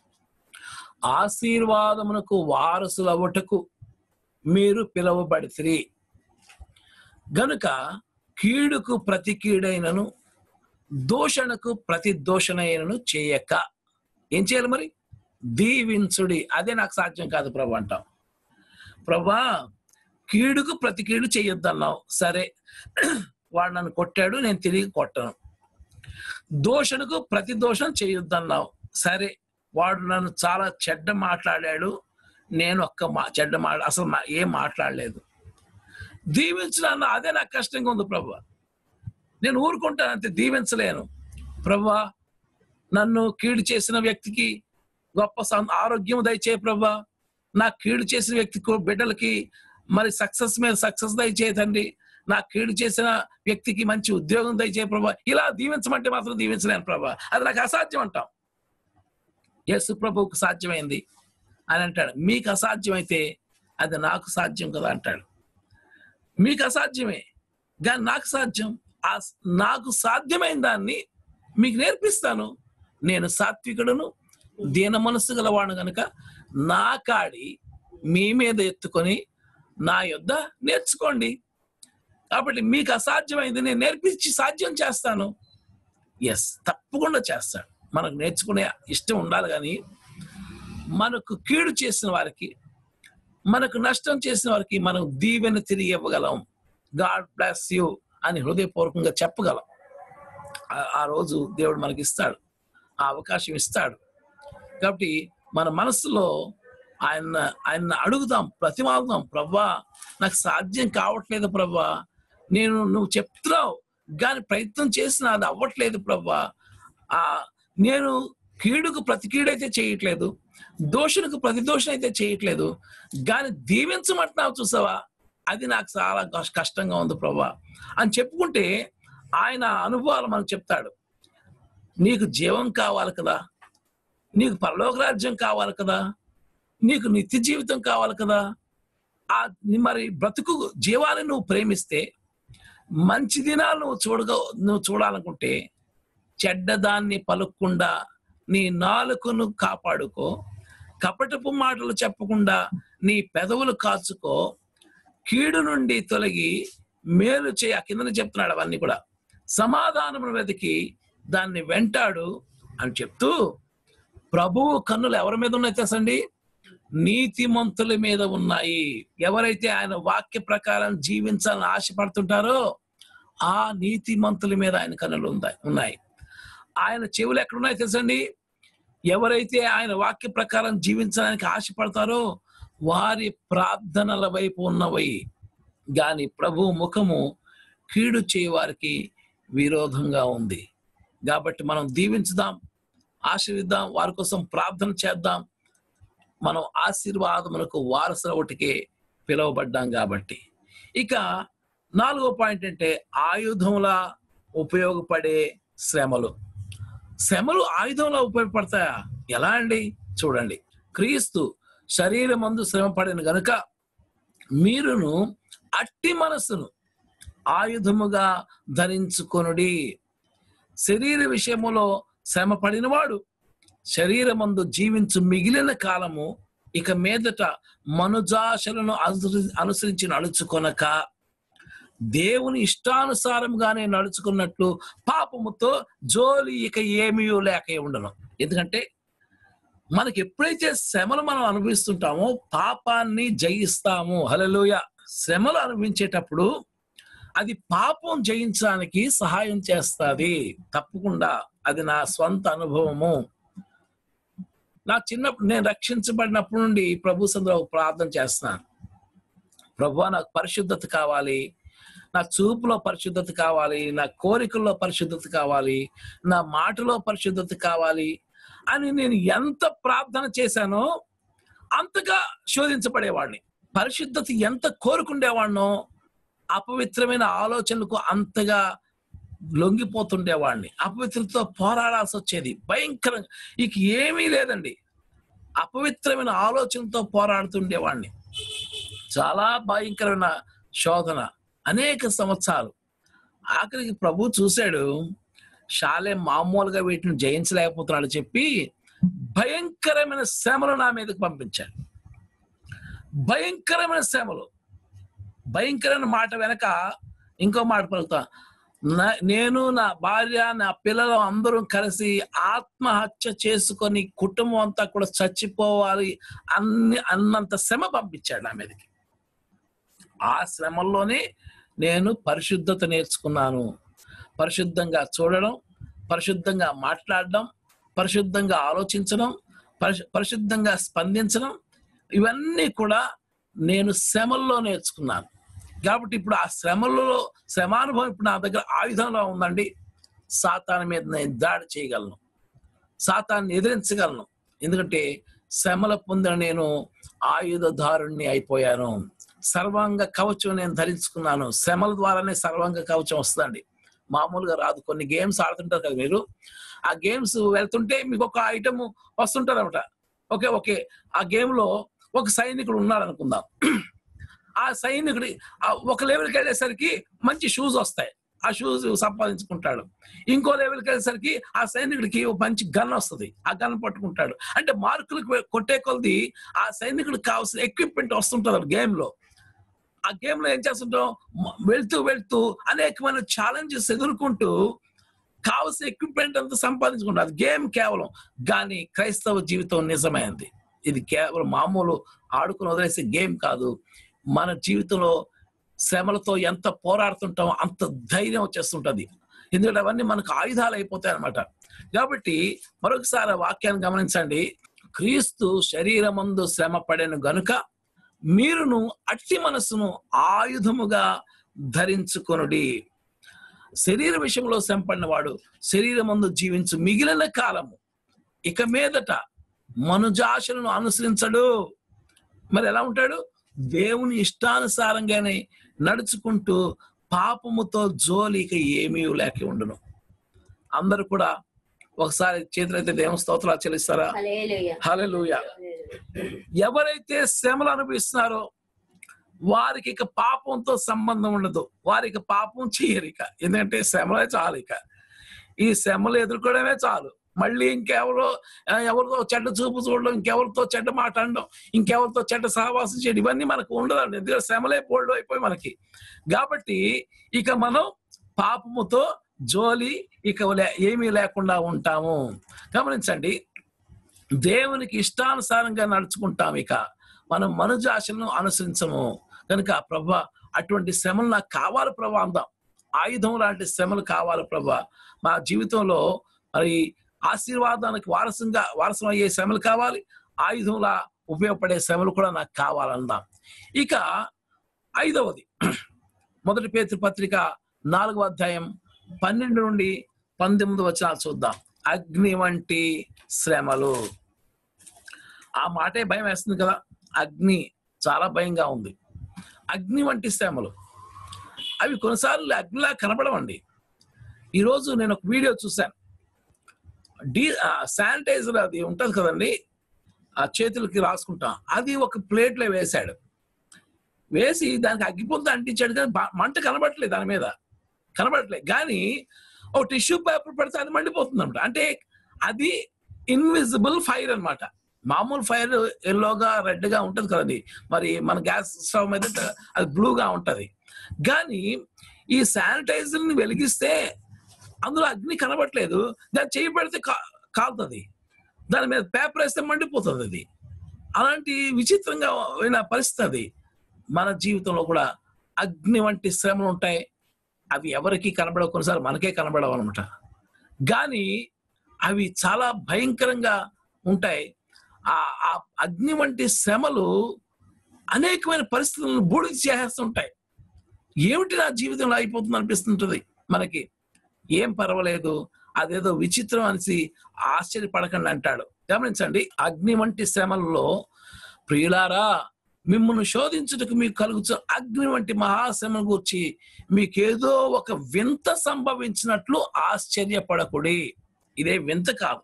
ఆశీర్వాదమునకు వారసులవుటకు మీరు పిలువబడితిరి గనుక కీడుకు ప్రతి కీడైనను దూషణకు ప్రతి దూషణైనను చేయక ఏం చేయాలి మరి? దీవించుడి. అదే నాకు సాధ్యం కాదు ప్రభు అంటాం. ప్రభా, కీడుకు ప్రతి కీడు చేయొద్దన్నావు, సరే. వాడు నన్ను కొట్టాడు, నేను తిరిగి కొట్టను. దూషణకు ప్రతి దోషం చేయొద్దన్నావు, సరే. వాడు నన్ను చాలా చెడ్డ మాట్లాడాడు, నేను చెడ్డ అసలు ఏం మాట్లాడలేదు. దీవించడాన్న అదే నాకు కష్టంగా ఉంది ప్రభు. నేను ఊరుకుంటాను అంతే, దీవించలేను. ప్రభా, నన్ను కీడు చేసిన వ్యక్తికి గొప్ప ఆరోగ్యం దయచే ప్రభా. నా కీడు చేసిన వ్యక్తికి, బిడ్డలకి మరి సక్సెస్ మీద సక్సెస్ దయచేతండి. నా కీడు చేసిన వ్యక్తికి మంచి ఉద్యోగం దయచే ప్రభా. ఇలా దీవించమంటే మాత్రం దీవించలేను ప్రభా, అది నాకు అసాధ్యం అంటాం. యేసు ప్రభువుకు సాధ్యమైంది అని అంటాడు. మీకు అసాధ్యమైతే అది నాకు సాధ్యం కదా అంటాడు. మీకు అసాధ్యమే కానీ నాకు సాధ్యం. నాకు సాధ్యమైన దాన్ని మీకు నేర్పిస్తాను. నేను సాత్వికుడును, దీన మనస్సు గలవాడు కనుక నా కాడి మీ మీద ఎత్తుకొని నా యొద్ద నేర్చుకోండి. కాబట్టి మీకు అసాధ్యమైంది నేను నేర్పించి సాధ్యం చేస్తాను. ఎస్, తప్పకుండా చేస్తాడు. మనకు నేర్చుకునే ఇష్టం ఉండాలి, కానీ మనకు కీడు చేసిన వారికి, మనకు నష్టం చేసిన వారికి మనం దీవెన తిరిగి ఇవ్వగలం. గాడ్ బ్లెస్ యూ అని హృదయపూర్వకంగా చెప్పగలం. ఆ రోజు దేవుడు మనకి ఇస్తాడు, ఆ అవకాశం ఇస్తాడు. కాబట్టి మన మనసులో ఆయన అడుగుదాం, ప్రతిమాలుదాం. ప్రభా, నాకు సాధ్యం కావట్లేదు ప్రభా, నువ్వు చెప్తున్నావు కానీ ప్రయత్నం చేసినా అది అవ్వట్లేదు ప్రభా. నేను కీడుకు ప్రతి కీడైతే చేయట్లేదు, దోషులకు ప్రతి దోషం అయితే చేయట్లేదు, కానీ దీవించమంటున్నావు చూసావా, అది నాకు చాలా కష్టంగా ఉంది ప్రభా అని చెప్పుకుంటే ఆయన అనుభవాలు మనకు చెప్తాడు. నీకు జీవం కావాలి కదా, నీకు పరలోక రాజ్యం కావాలి కదా, నీకు నిత్య జీవితం కావాలి కదా. మరి బ్రతుకు జీవాన్ని నువ్వు ప్రేమిస్తే, మంచి దినాలు నువ్వు చూడాలనుకుంటే చెడ్డదాన్ని పలుకుండా నీ నాలుకను కాపాడుకో, కపటపు మాటలు చెప్పకుండా నీ పెదవులు కాచుకో, కీడు నుండి తొలగి మేలు చేయ. కిందనే చెప్తున్నాడు అవన్నీ కూడా. సమాధానమును వెతికి దాన్ని వెంటాడు అని చెప్తూ, ప్రభువు కన్నులు ఎవరి మీద ఉన్నాయి తెలుసండి? నీతిమంతుల మీద ఉన్నాయి. ఎవరైతే ఆయన వాక్య ప్రకారం జీవించాలని ఆశపడుతుంటారో ఆ నీతిమంతుల మీద ఆయన కన్నులు ఉన్నాయి. ఆయన చెవులు ఎక్కడున్నాయి తెలుసండి? ఎవరైతే ఆయన వాక్య ప్రకారం జీవించడానికి ఆశపడతారో వారి ప్రార్థనల వైపు ఉన్నవి. గాని ప్రభు ముఖము కీడు చేయవారికి విరోధంగా ఉంది. కాబట్టి మనం దీవించుదాం, ఆశీర్వదిద్దాం, వారి కోసం ప్రార్థన చేద్దాం. మనం ఆశీర్వాదములకు వారసులవుటికే పిలువబడ్డాం కాబట్టి. ఇక 4వ పాయింట్ అంటే ఆయుధంలా ఉపయోగపడే శ్రమలు. శ్రమలు ఆయుధంలా ఉపయోగపడతాయా? ఎలా అండి? చూడండి, క్రీస్తు శరీరమందు శ్రమ పడిన గనుక మీరును అట్టి మనస్సును ఆయుధముగా ధరించుకొనుడి. శరీర విషయములో శ్రమ పడినవాడు శరీరమందు జీవించు మిగిలిన కాలము ఇక మీదట మనుజాశలను అనుసరించి నడుచుకొనక దేవుని ఇష్టానుసారంగానే నడుచుకున్నట్లు పాపముతో జోలి ఇక ఏమీ లేక ఉండను. ఎందుకంటే మనకి ఎప్పుడైతే శ్రమలు మనం అనుభవిస్తుంటామో పాపాన్ని జయిస్తాము. హల్లెలూయా. శ్రమలు అనుభవించేటప్పుడు అది పాపం జయించడానికి సహాయం చేస్తుంది తప్పకుండా. అది నా స్వంత అనుభవము. నా చిన్నప్పుడు, నేను రక్షించబడినప్పటి నుండి ప్రభు సందులో ప్రార్థన చేస్తున్నాను. ప్రభువా నాకు పరిశుద్ధత కావాలి, నా చూపులో పరిశుద్ధత కావాలి, నా కోరికల్లో పరిశుద్ధత కావాలి, నా మాటలో పరిశుద్ధత కావాలి అని నేను ఎంత ప్రార్థన చేశానో అంతగా శోధించబడేవాడిని. పరిశుద్ధత ఎంత కోరుకుండేవాడినో అపవిత్రమైన ఆలోచనలకు అంతగా లొంగిపోతుండేవాడిని. అపవిత్రతతో పోరాడాల్సి వచ్చేది భయంకరంగా. ఇక ఏమీ లేదండి, అపవిత్రమైన ఆలోచనతో పోరాడుతుండేవాడిని. చాలా భయంకరమైన శోధన అనేక సంవత్సరాలు. ఆఖరికి ప్రభు చూశాడు, షాలే మామూలుగా వీటిని జయించలేకపోతున్నాడు చెప్పి భయంకరమైన శ్రమలు నా మీదకి పంపించాడు. భయంకరమైన శ్రమలు. భయంకరమైన మాట వెనక ఇంకో మాట పలుకుతా, నేను నా భార్య నా పిల్లలు అందరం కలిసి ఆత్మహత్య చేసుకొని కుటుంబం అంతా కూడా చచ్చిపోవాలి అన్నంత శ్రమ పంపించాడు నా మీదకి. ఆ శ్రమల్లోనే నేను పరిశుద్ధత నేర్చుకున్నాను. పరిశుద్ధంగా చూడడం, పరిశుద్ధంగా మాట్లాడడం, పరిశుద్ధంగా ఆలోచించడం, పరిశుద్ధంగా స్పందించడం, ఇవన్నీ కూడా నేను శ్రమల్లో నేర్చుకున్నాను. కాబట్టి ఇప్పుడు ఆ శ్రమానుభవం ఇప్పుడు నా దగ్గర ఆయుధంలో ఉందండి. సాతాను మీద నేను దాడి చేయగలను, సాతాన్ని ఎదిరించగలను. ఎందుకంటే శ్రమల పొందిన నేను ఆయుధదారుణ్ణి అయిపోయాను. సర్వాంగ కవచం నేను ధరించుకున్నాను. శ్రమల ద్వారానే సర్వాంగ కవచం వస్తుందండి, మామూలుగా రాదు. కొన్ని గేమ్స్ ఆడుతుంటారు కదా మీరు, ఆ గేమ్స్ వెళ్తుంటే మీకు ఒక ఐటమ్ వస్తుంటారు అనమాట. ఓకే ఆ గేమ్ లో ఒక సైనికుడు ఉన్నాడు అనుకుందాం. ఆ సైనికుడి ఒక లెవెల్కి వెళ్ళేసరికి మంచి షూస్ వస్తాయి, ఆ షూస్ సంపాదించుకుంటాడు. ఇంకో లెవెల్కి వెళ్ళేసరికి ఆ సైనికుడికి మంచి గన్ వస్తుంది, ఆ గన్ పట్టుకుంటాడు. అంటే మార్కులకు కొట్టే కొలది ఆ సైనికుడికి కావాల్సిన ఎక్విప్మెంట్ వస్తుంటారు గేమ్ లో. ఆ గేమ్ లో ఏం చేస్తుంటాం, వెళ్తూ అనేకమైన ఛాలెంజెస్ ఎదుర్కొంటూ కావలసిన ఎక్విప్మెంట్ అంతా సంపాదించుకుంటారు. గేమ్ కేవలం. కానీ క్రైస్తవ జీవితం నిజమైంది. ఇది కేవలం మామూలు ఆడుకుని వదిలేసే గేమ్ కాదు. మన జీవితంలో శ్రమలతో ఎంత పోరాడుతుంటామో అంత ధైర్యం వచ్చేస్తుంటది. ఎందుకంటే అవన్నీ మనకు ఆయుధాలు అయిపోతాయి అన్నమాట. కాబట్టి మరొకసారి వాక్యాన్ని గమనించండి. క్రీస్తు శరీరమందు శ్రమ పడెను గనుక మీరును అట్టి మనస్సును ఆయుధముగా ధరించుకొనుడి. శరీర విషయంలో శ్రమపడిన వాడు శరీరమందు జీవించు మిగిలిన కాలము ఇక మీదట మనుజాశలను అనుసరించడు. మరి ఎలా ఉంటాడు? దేవుని ఇష్టానుసారంగానే నడుచుకుంటూ పాపముతో జోలిక ఏమీ లేక ఉండును. అందరూ కూడా ఒకసారి చేతులైతే దేవుని స్తోత్రాలు చెల్లిస్తారా? హల్లెలూయా. ఎవరైతే శ్రమలు అనుభవిస్తున్నారో వారికి ఇక పాపంతో సంబంధం ఉండదు, వారికి పాపం చేయరు ఇక. ఎందుకంటే శ్రమలే చాలు, ఇక ఈ శ్రమలు ఎదుర్కోవడమే చాలు. మళ్ళీ ఎవరితో చెడ్డ చూపు చూడడం, ఇంకెవరితో చెడ్డ మాట్లాడడం, ఇంకెవరితో చెడ్డ సహవాసం చేయడం, ఇవన్నీ మనకు ఉండదండి. ఎందుకంటే శ్రమలే పోల్డ్ అయిపోయి మనకి. కాబట్టి ఇక మనం పాపముతో జోలి ఇక ఏమీ లేకుండా ఉంటాము. గమనించండి, దేవునికి ఇష్టానుసారంగా నడుచుకుంటాం. ఇక మనం మనుజాశలను అనుసరించము. కనుక ప్రభా అటువంటి శ్రమలు నాకు కావాలి ప్రభా అందాం. ఆయుధం లాంటి శ్రమలు కావాలి ప్రభా. మా జీవితంలో మరి ఆశీర్వాదానికి వారసం అయ్యే శ్రమలు కావాలి, ఆయుధంలా ఉపయోగపడే శ్రమలు కూడా నాకు కావాలందాం. ఇక 5వది, 1 పేతురు పత్రిక 4వ అధ్యాయం 12 నుండి 19 వచనాలు చూద్దాం. అగ్ని వంటి శ్రమలు. ఆ మాటే భయం వేస్తుంది కదా. అగ్ని చాలా భయంగా ఉంది. అగ్ని వంటి శ్రమలు అవి కొన్నిసార్లు అగ్నిలా కనపడవండి. ఈరోజు నేను ఒక వీడియో చూశాను. శానిటైజర్ అది ఉంటుంది కదండి, ఆ చేతులకి రాసుకుంటాం, అది ఒక ప్లేట్లో వేశాడు. వేసి దానికి అగ్గిపొంత అంటించాడు, కానీ మంట కనబడట్లేదు, దాని మీద కనబడట్లేదు. కానీ ఒక టిష్యూ పేపర్ పెడితే అది మండిపోతుంది అనమాట. అంటే అది ఇన్విజిబుల్ ఫైర్ అన్నమాట. మామూలు ఫైర్ ఎల్లోగా రెడ్గా ఉంటుంది కదండి, మరి మన గ్యాస్ స్టవ్ మీద అది బ్లూగా ఉంటుంది. కానీ ఈ శానిటైజర్ని వెలిగిస్తే అందులో అగ్ని కనబడట్లేదు, దాన్ని చేయి పెడితే కాలుతుంది, దాని మీద పేపర్ వేస్తే మండిపోతుంది. అది అలాంటి విచిత్రంగా అయిన పరిస్థితి. మన జీవితంలో కూడా అగ్ని వంటి శ్రమలు ఉంటాయి. అవి ఎవరికి కనబడవు, కొన్నిసార్లు మనకే కనబడవు అనమాట. కానీ అవి చాలా భయంకరంగా ఉంటాయి. ఆ అగ్ని వంటి శ్రమలు అనేకమైన పరిస్థితులను బూడిద చేసేస్తుంటాయి. ఏమిటి నా జీవితంలో అయిపోతుంది అనిపిస్తుంటుంది మనకి. ఏం పర్వాలేదు, అదేదో విచిత్రం అనేసి ఆశ్చర్యపడకండి అంటాడు. గమనించండి, అగ్ని వంటి శ్రమలలో ప్రియులారా మిమ్మల్ని శోధించుటకు మీకు కలుగుతూ అగ్ని వంటి మహాశ్రమ గురించి మీకేదో ఒక వింత సంభవించినట్లు ఆశ్చర్యపడకుడి. ఇదే వింత కాదు.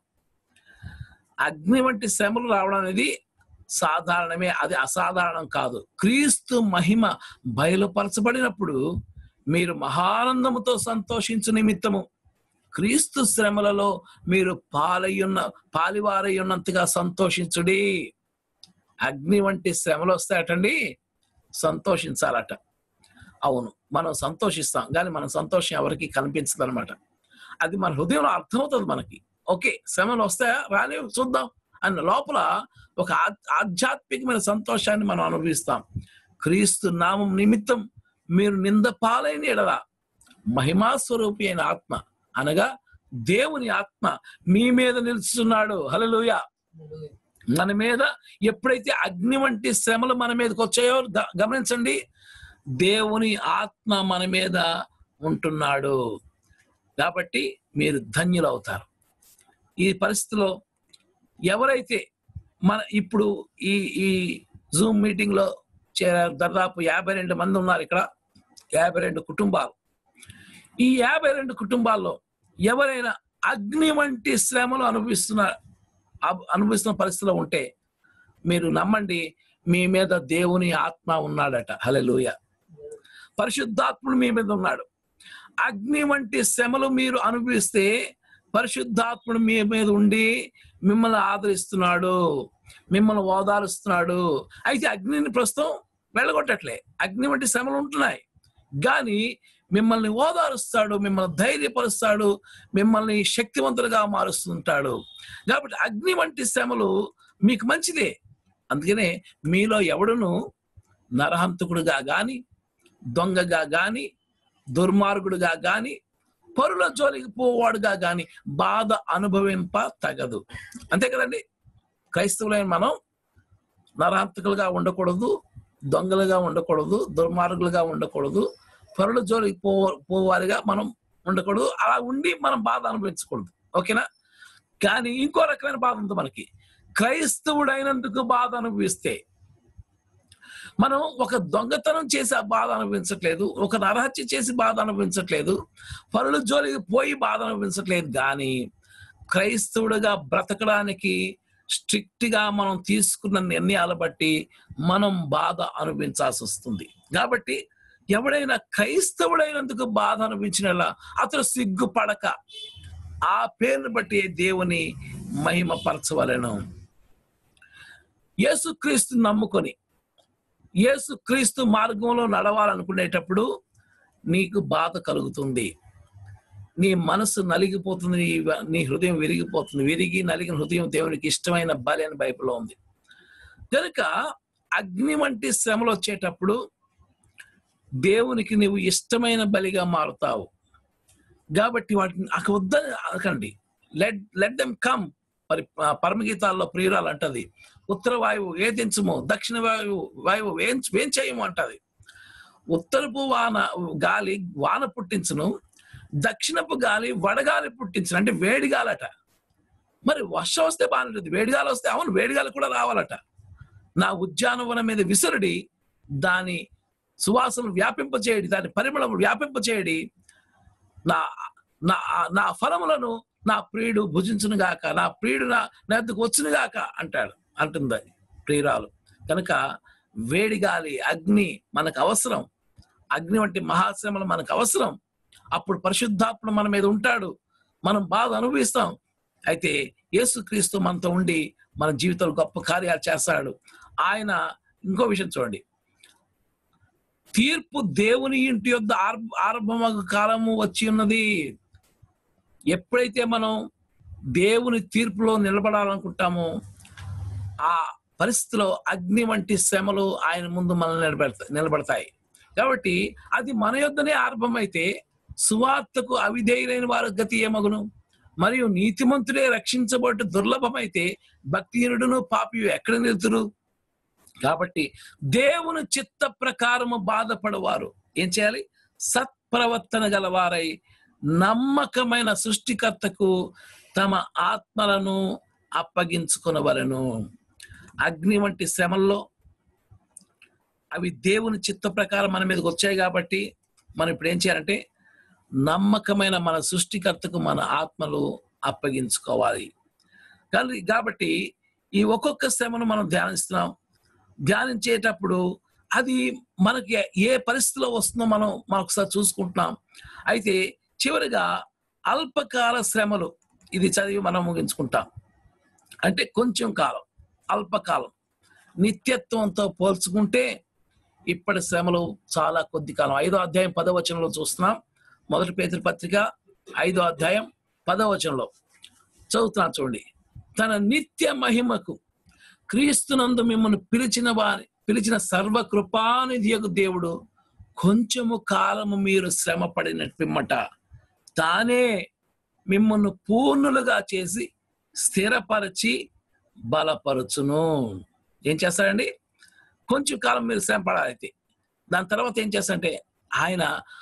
అగ్ని వంటి శ్రమలు రావడం అనేది సాధారణమే, అది అసాధారణం కాదు. క్రీస్తు మహిమ బయలుపరచబడినప్పుడు మీరు మహానందముతో సంతోషించు నిమిత్తము క్రీస్తు శ్రమలలో మీరు పాలివారై ఉన్నంతగా సంతోషించుడి. అగ్ని వంటి శ్రమలు వస్తాయటండి, సంతోషించాలట. అవును, మనం సంతోషిస్తాం, కానీ మన సంతోషం ఎవరికి కనిపించదు అనమాట. అది మన హృదయంలో అర్థమవుతుంది మనకి. ఓకే, శ్రమలు వస్తాయా, రాలేవు, చూద్దాం అన్న లోపల ఒక ఆధ్యాత్మికమైన సంతోషాన్ని మనం అనుభవిస్తాం. క్రీస్తు నామం నిమిత్తం మీరు నింద పాలైన ఎడల మహిమాస్వరూపి అయిన ఆత్మ, అనగా దేవుని ఆత్మ మీ మీద నిలుస్తున్నాడు. హల్లెలూయా. మన మీద ఎప్పుడైతే అగ్ని వంటి శ్రమలు మన మీదకి వచ్చాయో గమనించండి, దేవుని ఆత్మ మన మీద ఉంటున్నాడు. కాబట్టి మీరు ధన్యులు అవుతారు. ఈ పరిస్థితిలో ఎవరైతే ఇప్పుడు ఈ జూమ్ మీటింగ్ లో దాదాపు 52 మంది ఉన్నారు. ఇక్కడ 52 కుటుంబాలు. ఈ 52 కుటుంబాల్లో ఎవరైనా అగ్ని వంటి శ్రమలు అనుభవిస్తున్న పరిస్థితిలో ఉంటే మీరు నమ్మండి, మీ మీద దేవుని ఆత్మ ఉన్నాడట. హల్లెలూయా. పరిశుద్ధాత్ముడు మీ మీద ఉన్నాడు. అగ్ని వంటి శ్రమలు మీరు అనుభవిస్తే పరిశుద్ధాత్ముడు మీ మీద ఉండి మిమ్మల్ని ఆదరిస్తున్నాడు, మిమ్మల్ని ఓదారుస్తున్నాడు. అయితే అగ్నిని ప్రస్తుతం వెళ్ళగొట్టట్లే, అగ్ని వంటి శ్రమలు ఉంటున్నాయి, కానీ మిమ్మల్ని ఓదారుస్తాడు, మిమ్మల్ని ధైర్యపరుస్తాడు, మిమ్మల్ని శక్తివంతులుగా మారుస్తుంటాడు. కాబట్టి అగ్ని వంటి శ్రమలు మీకు మంచిదే. అందుకనే మీలో ఎవడును నరహంతకుడుగా గాని, దొంగగా గాని, దుర్మార్గుడుగా గాని, పరుల జోలికి పోవాడుగా గాని బాధ అనుభవింప తగదు. అంతే కదండి. క్రైస్తవులైన మనం నరహంతకులుగా ఉండకూడదు, దొంగలుగా ఉండకూడదు, దుర్మార్గులుగా ఉండకూడదు, పరుల జోలికి పోవారిగా మనం ఉండకూడదు. అలా ఉండి మనం బాధ అనుభవించకూడదు. ఓకేనా? కానీ ఇంకో రకమైన బాధ ఉంది మనకి. క్రైస్తవుడైనందుకు బాధ అనుభవిస్తే, మనం ఒక దొంగతనం చేసి ఆ బాధ అనుభవించట్లేదు, ఒక నరహత్య చేసి బాధ అనుభవించట్లేదు, పరుల జోలికి పోయి బాధ అనుభవించట్లేదు, కానీ క్రైస్తవుడిగా బ్రతకడానికి స్ట్రిక్ట్ గా మనం తీసుకున్న నిర్ణయాలు బట్టి మనం బాధ అనుభవించాల్సి వస్తుంది. కాబట్టి ఎవడైనా క్రైస్తవుడైనందుకు బాధ అనుభవించినలా అతను సిగ్గుపడక ఆ పేరుని బట్టి దేవుని మహిమపరచవలెను. యేసుక్రీస్తు నమ్ముకొని యేసుక్రీస్తు మార్గంలో నడవాలనుకునేటప్పుడు నీకు బాధ కలుగుతుంది, నీ మనసు నలిగిపోతుంది, నీ హృదయం విరిగిపోతుంది. విరిగి నలిగిన హృదయం దేవునికి ఇష్టమైన బలి అని బైబిల్లో ఉంది. కనుక అగ్ని వంటి శ్రమలు వచ్చేటప్పుడు దేవునికి నీవు ఇష్టమైన బలిగా మారుతావు. కాబట్టి వాటిని వద్దని అనకండి. Let them come. పరమగీతాల్లో ప్రియురాలు అంటది, ఉత్తర వాయువు ఏదించము, దక్షిణ వాయువు వేంచేయము అంటది. ఉత్తరపు గాలి వాన పుట్టించును, దక్షిణపు గాలి వడగాలి పుట్టించును. అంటే వేడిగాలట. మరి వర్షం వస్తే బాగుంటుంది, వేడిగాలి వస్తే అవును వేడిగాలి కూడా రావాలట. నా ఉద్యానవనం మీద విసురుడి, దాని సువాసన వ్యాపింపచేయడి, దాని పరిమళం వ్యాపింపచేయడి, నా ఫలములను నా ప్రియుడు భుజించును గాక, నా ప్రియుడు నా ఎద్దుకు వచ్చును గాక అంటుంది ప్రియురాలు. కనుక వేడిగాలి, అగ్ని మనకు అవసరం. అగ్ని వంటి మహాశ్రమలు మనకు అవసరం. అప్పుడు పరిశుద్ధాత్మ మన మీద ఉంటాడు, మనం బాధ అనుభవిస్తాం. అయితే యేసుక్రీస్తు మనతో ఉండి మన జీవితంలో గొప్ప కార్యాలు చేస్తాడు. ఆయన ఇంకో విషయం చూడండి, తీర్పు దేవుని ఇంటి యొద్ద ఆరంభమగు కాలము వచ్చి ఉన్నది. ఎప్పుడైతే మనం దేవుని తీర్పులో నిలబడాలనుకుంటామో ఆ పరిస్థితిలో అగ్ని వంటి శ్రమలు ఆయన ముందు మనల్ని నిలబడతాయి. కాబట్టి అది మన యొద్దనే ఆరంభమైతే సువార్తకు అవిధేయులైన వారి గతి ఏమగును? మరియు నీతిమంతుడే రక్షించబట్టు దుర్లభమైతే భక్తిహీనుడును పాపియు ఎక్కడ నిలుతురు? కాబట్టి దేవుని చిత్త ప్రకారము బాధపడవారు ఏం చేయాలి? సత్ప్రవర్తన గలవారై నమ్మకమైన సృష్టికర్తకు తమ ఆత్మలను అప్పగించుకొనవలెను. అగ్ని వంటి శ్రమల్లో అవి దేవుని చిత్త ప్రకారం మన మీదకి వచ్చాయి కాబట్టి మనం ఇప్పుడు ఏం చేయాలంటే నమ్మకమైన మన సృష్టికర్తకు మన ఆత్మలు అప్పగించుకోవాలి. కాబట్టి ఈ ఒక్కొక్క శ్రమను మనం ధ్యానించేటప్పుడు అది మనకి ఏ పరిస్థితిలో వస్తుందో మనం ఒకసారి చూసుకుంటున్నాం. అయితే చివరిగా అల్పకాల శ్రమలు, ఇది చదివి మనం ముగించుకుంటాం. అంటే కొంచెం కాలం, అల్పకాలం. నిత్యత్వంతో పోల్చుకుంటే ఇప్పటి శ్రమలు చాలా కొద్ది కాలం. 5వ అధ్యాయం 10వ వచనంలో చూస్తున్నాం. 1 పేతురు పత్రిక 5వ అధ్యాయం 10వ వచనంలో చదువుతున్నాం చూడండి. తన నిత్య మహిమకు క్రీస్తునందు మిమ్మల్ని పిలిచిన సర్వకృపానిధియగు దేవుడు కొంచెము కాలము మీరు శ్రమ పడిన పిమ్మట తానే మిమ్మల్ని పూర్ణులుగా చేసి స్థిరపరిచి బలపరచును. ఏం చేస్తాడండి? కొంచెం కాలం మీరు శ్రమ పడాలి. దాని తర్వాత ఏం చేస్తాడంటే ఆయన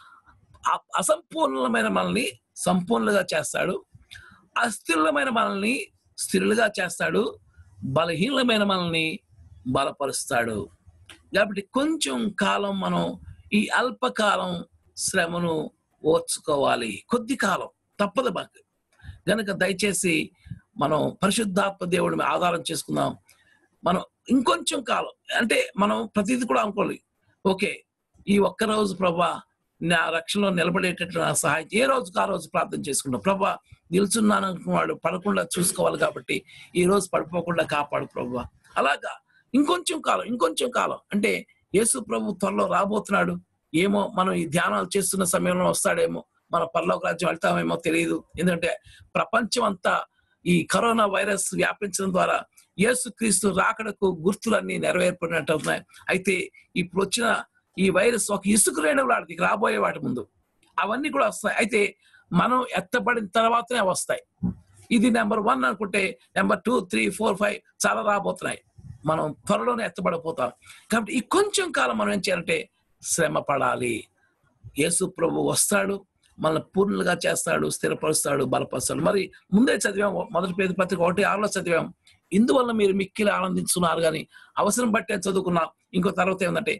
అసంపూర్ణమైన మనల్ని సంపూర్ణులుగా చేస్తాడు, అస్థిరమైన మనల్ని స్థిరులుగా చేస్తాడు, బలహీనమైన మనల్ని బలపరుస్తాడు. కాబట్టి కొంచెం కాలం మనం ఈ అల్పకాలం శ్రమను ఓర్చుకోవాలి. కొద్ది కాలం తప్పదు మాకు. కనుక దయచేసి మనం పరిశుద్ధాత్మ దేవుడిని ఆధారం చేసుకుందాం. మనం ఇంకొంచెం కాలం అంటే మనం ప్రతిదీ కూడా అనుకోవాలి. ఓకే, ఈ ఒక్కరోజు ప్రభా నా రక్షణలో నిలబడేటట్లు నా సహాయం, ఏ రోజుకు ఆ రోజు ప్రార్థన చేసుకుంటాం. ప్రభా నిల్చున్నాను అనుకున్నాడు పడకుండా చూసుకోవాలి కాబట్టి ఈ రోజు పడిపోకుండా కాపాడు ప్రభా. అలాగా ఇంకొంచెం కాలం అంటే యేసు ప్రభు త్వరలో రాబోతున్నాడు. ఏమో మనం ఈ ధ్యానాలు చేస్తున్న సమయంలో వస్తాడేమో, మన పరలోక రాజ్యం వెళ్తామేమో తెలియదు. ఎందుకంటే ప్రపంచం అంతా ఈ కరోనా వైరస్ వ్యాపించడం ద్వారా యేసుక్రీస్తు రాకడకు గుర్తులన్నీ నెరవేర్పడినట్టు ఉన్నాయి. అయితే ఇప్పుడు వచ్చిన ఈ వైరస్ ఒక ఇసుక రేణువులాంటిది రాబోయే వాటి ముందు అవన్నీ కూడా వస్తాయి. అయితే మనం ఎత్తబడిన తర్వాతనే వస్తాయి. ఇది నెంబర్ 1 అనుకుంటే నెంబర్ 2, 3, 4, 5 చాలా రాబోతున్నాయి. మనం త్వరలోనే ఎత్తబడిపోతాం. కాబట్టి ఈ కొంచెం కాలం మనం ఏం చేయాలంటే శ్రమ పడాలి. యేసు ప్రభు వస్తాడు, మనల్ని పూర్ణులుగా చేస్తాడు, స్థిరపరుస్తాడు, బలపరుస్తాడు. మరి ముందే చదివాం 1 పేతురు పత్రిక 1:6 చదివాం. ఇందువల్ల మీరు మిక్కిలి ఆనందించున్నారు కానీ అవసరం బట్టే చదువుకున్నాం. ఇంకో తర్వాత ఏంటంటే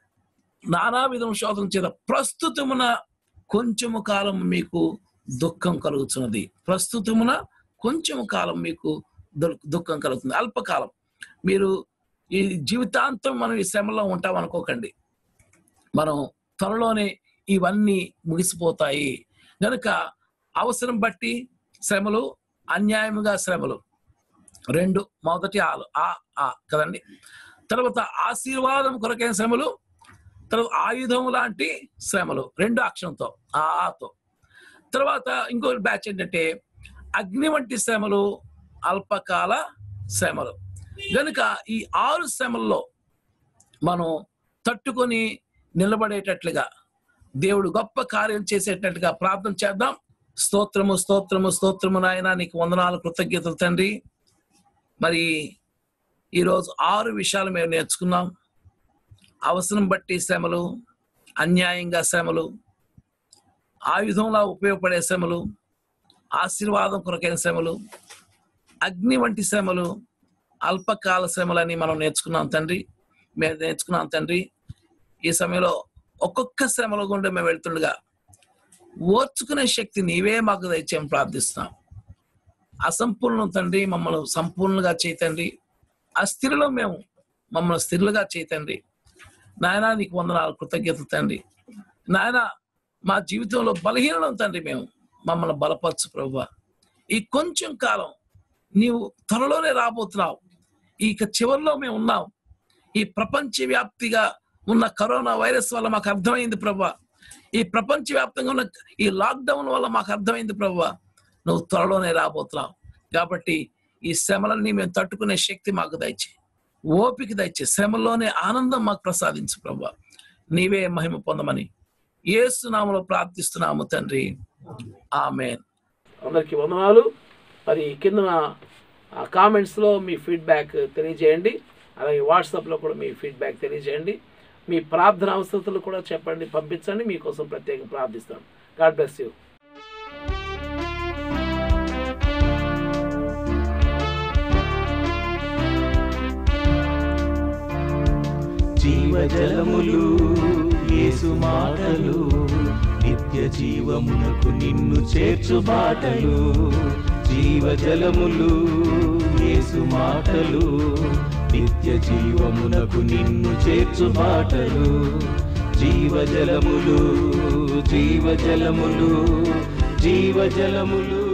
నానా విధం శోధన చేత ప్రస్తుతమున కొంచెము కాలం మీకు దుఃఖం కలుగుతున్నది. ప్రస్తుతమున కొంచెము కాలం మీకు దుఃఖం కలుగుతుంది. అల్పకాలం. మీరు ఈ జీవితాంతం మనం ఈ శ్రమలో ఉంటాం అనుకోకండి. మనం త్వరలోనే ఇవన్నీ ముగిసిపోతాయి. కనుక అవసరం బట్టి శ్రమలు, అన్యాయముగా శ్రమలు 2 మొదటి కదండి. తర్వాత ఆశీర్వాదం కొరకైన శ్రమలు, తర్వాత ఆయుధం లాంటి శ్రమలు 2 అక్షరంతో ఆతో. తర్వాత ఇంకో బ్యాచ్ ఏంటంటే అగ్ని వంటి శ్రమలు, అల్పకాల శ్రమలు. కనుక ఈ 6 శ్రమల్లో మనం తట్టుకొని నిలబడేటట్లుగా దేవుడు గొప్ప కార్యం చేసేటట్టుగా ప్రార్థన చేద్దాం. స్తోత్రము స్తోత్రము స్తోత్రము నాయన, నీకు వందనాలు, కృతజ్ఞతలు తండ్రి. మరి ఈరోజు 6 విషయాలు మేము నేర్చుకున్నాం. అవసరం బట్టి శ్రమలు, అన్యాయంగా శ్రమలు, ఆయుధంలా ఉపయోగపడే శ్రమలు, ఆశీర్వాదం కొరకైన శ్రమలు, అగ్ని వంటి శ్రమలు, అల్పకాల శ్రమలని మనం నేర్చుకున్నాం తండ్రి. ఈ సమయంలో ఒక్కొక్క శ్రమల గుండా మేము వెళ్తుండగా ఓర్చుకునే శక్తి నీవే మాకు దయచేయని ప్రార్థిస్తున్నాం. అసంపూర్ణం తండ్రి, మమ్మల్ని సంపూర్ణంగా చేయతండి. అస్థిరులో మేము మమ్మల్ని స్థిరులుగా చేయతండి. నాయన నీకు వందనాలు, కృతజ్ఞతలు తండ్రి. నాయన మా జీవితంలో బలహీనం తండ్రి, మేము మమ్మల్ని బలపరచు ప్రభువా. ఈ కొంచెం కాలం నీవు త్వరలోనే రాబోతున్నావు. ఇక చివరిలో మేము ఉన్నాం. ఈ ప్రపంచవ్యాప్తిగా ఉన్న కరోనా వైరస్ వల్ల మాకు అర్థమైంది ప్రభువా. ఈ ప్రపంచవ్యాప్తంగా ఉన్న ఈ లాక్డౌన్ వల్ల మాకు అర్థమైంది ప్రభువా, నువ్వు త్వరలోనే రాబోతున్నావు. కాబట్టి ఈ శ్రమలన్నీ మేము తట్టుకునే శక్తి మాకు దయచేయి, ఓపిక దయచేయి. శ్రమలోనే ఆనందం మాకు ప్రసాదించు ప్రభువా. నీవే మహిమ పొందమని యేసు నామములో ప్రార్థిస్తున్నాము తండ్రి, ఆమేన్. అందరికీ వందనాలు. మరి కింద కామెంట్స్లో మీ ఫీడ్బ్యాక్ తెలియజేయండి. అలాగే వాట్సాప్లో కూడా మీ ఫీడ్బ్యాక్ తెలియజేయండి. మీ ప్రార్థన అవసరతలు కూడా చెప్పండి, పంపించండి. మీకోసం ప్రత్యేకంగా ప్రార్థిస్తాం. God bless you. జీవజలములు యేసు మాటలు, నిత్య జీవమునకు నిన్ను చేర్చు బాటలు. జీవజలములు యేసు మాటలు, నిత్య జీవమునకు నిన్ను చేర్చు బాటలు. జీవజలములు జీవజలములు జీవజలములు.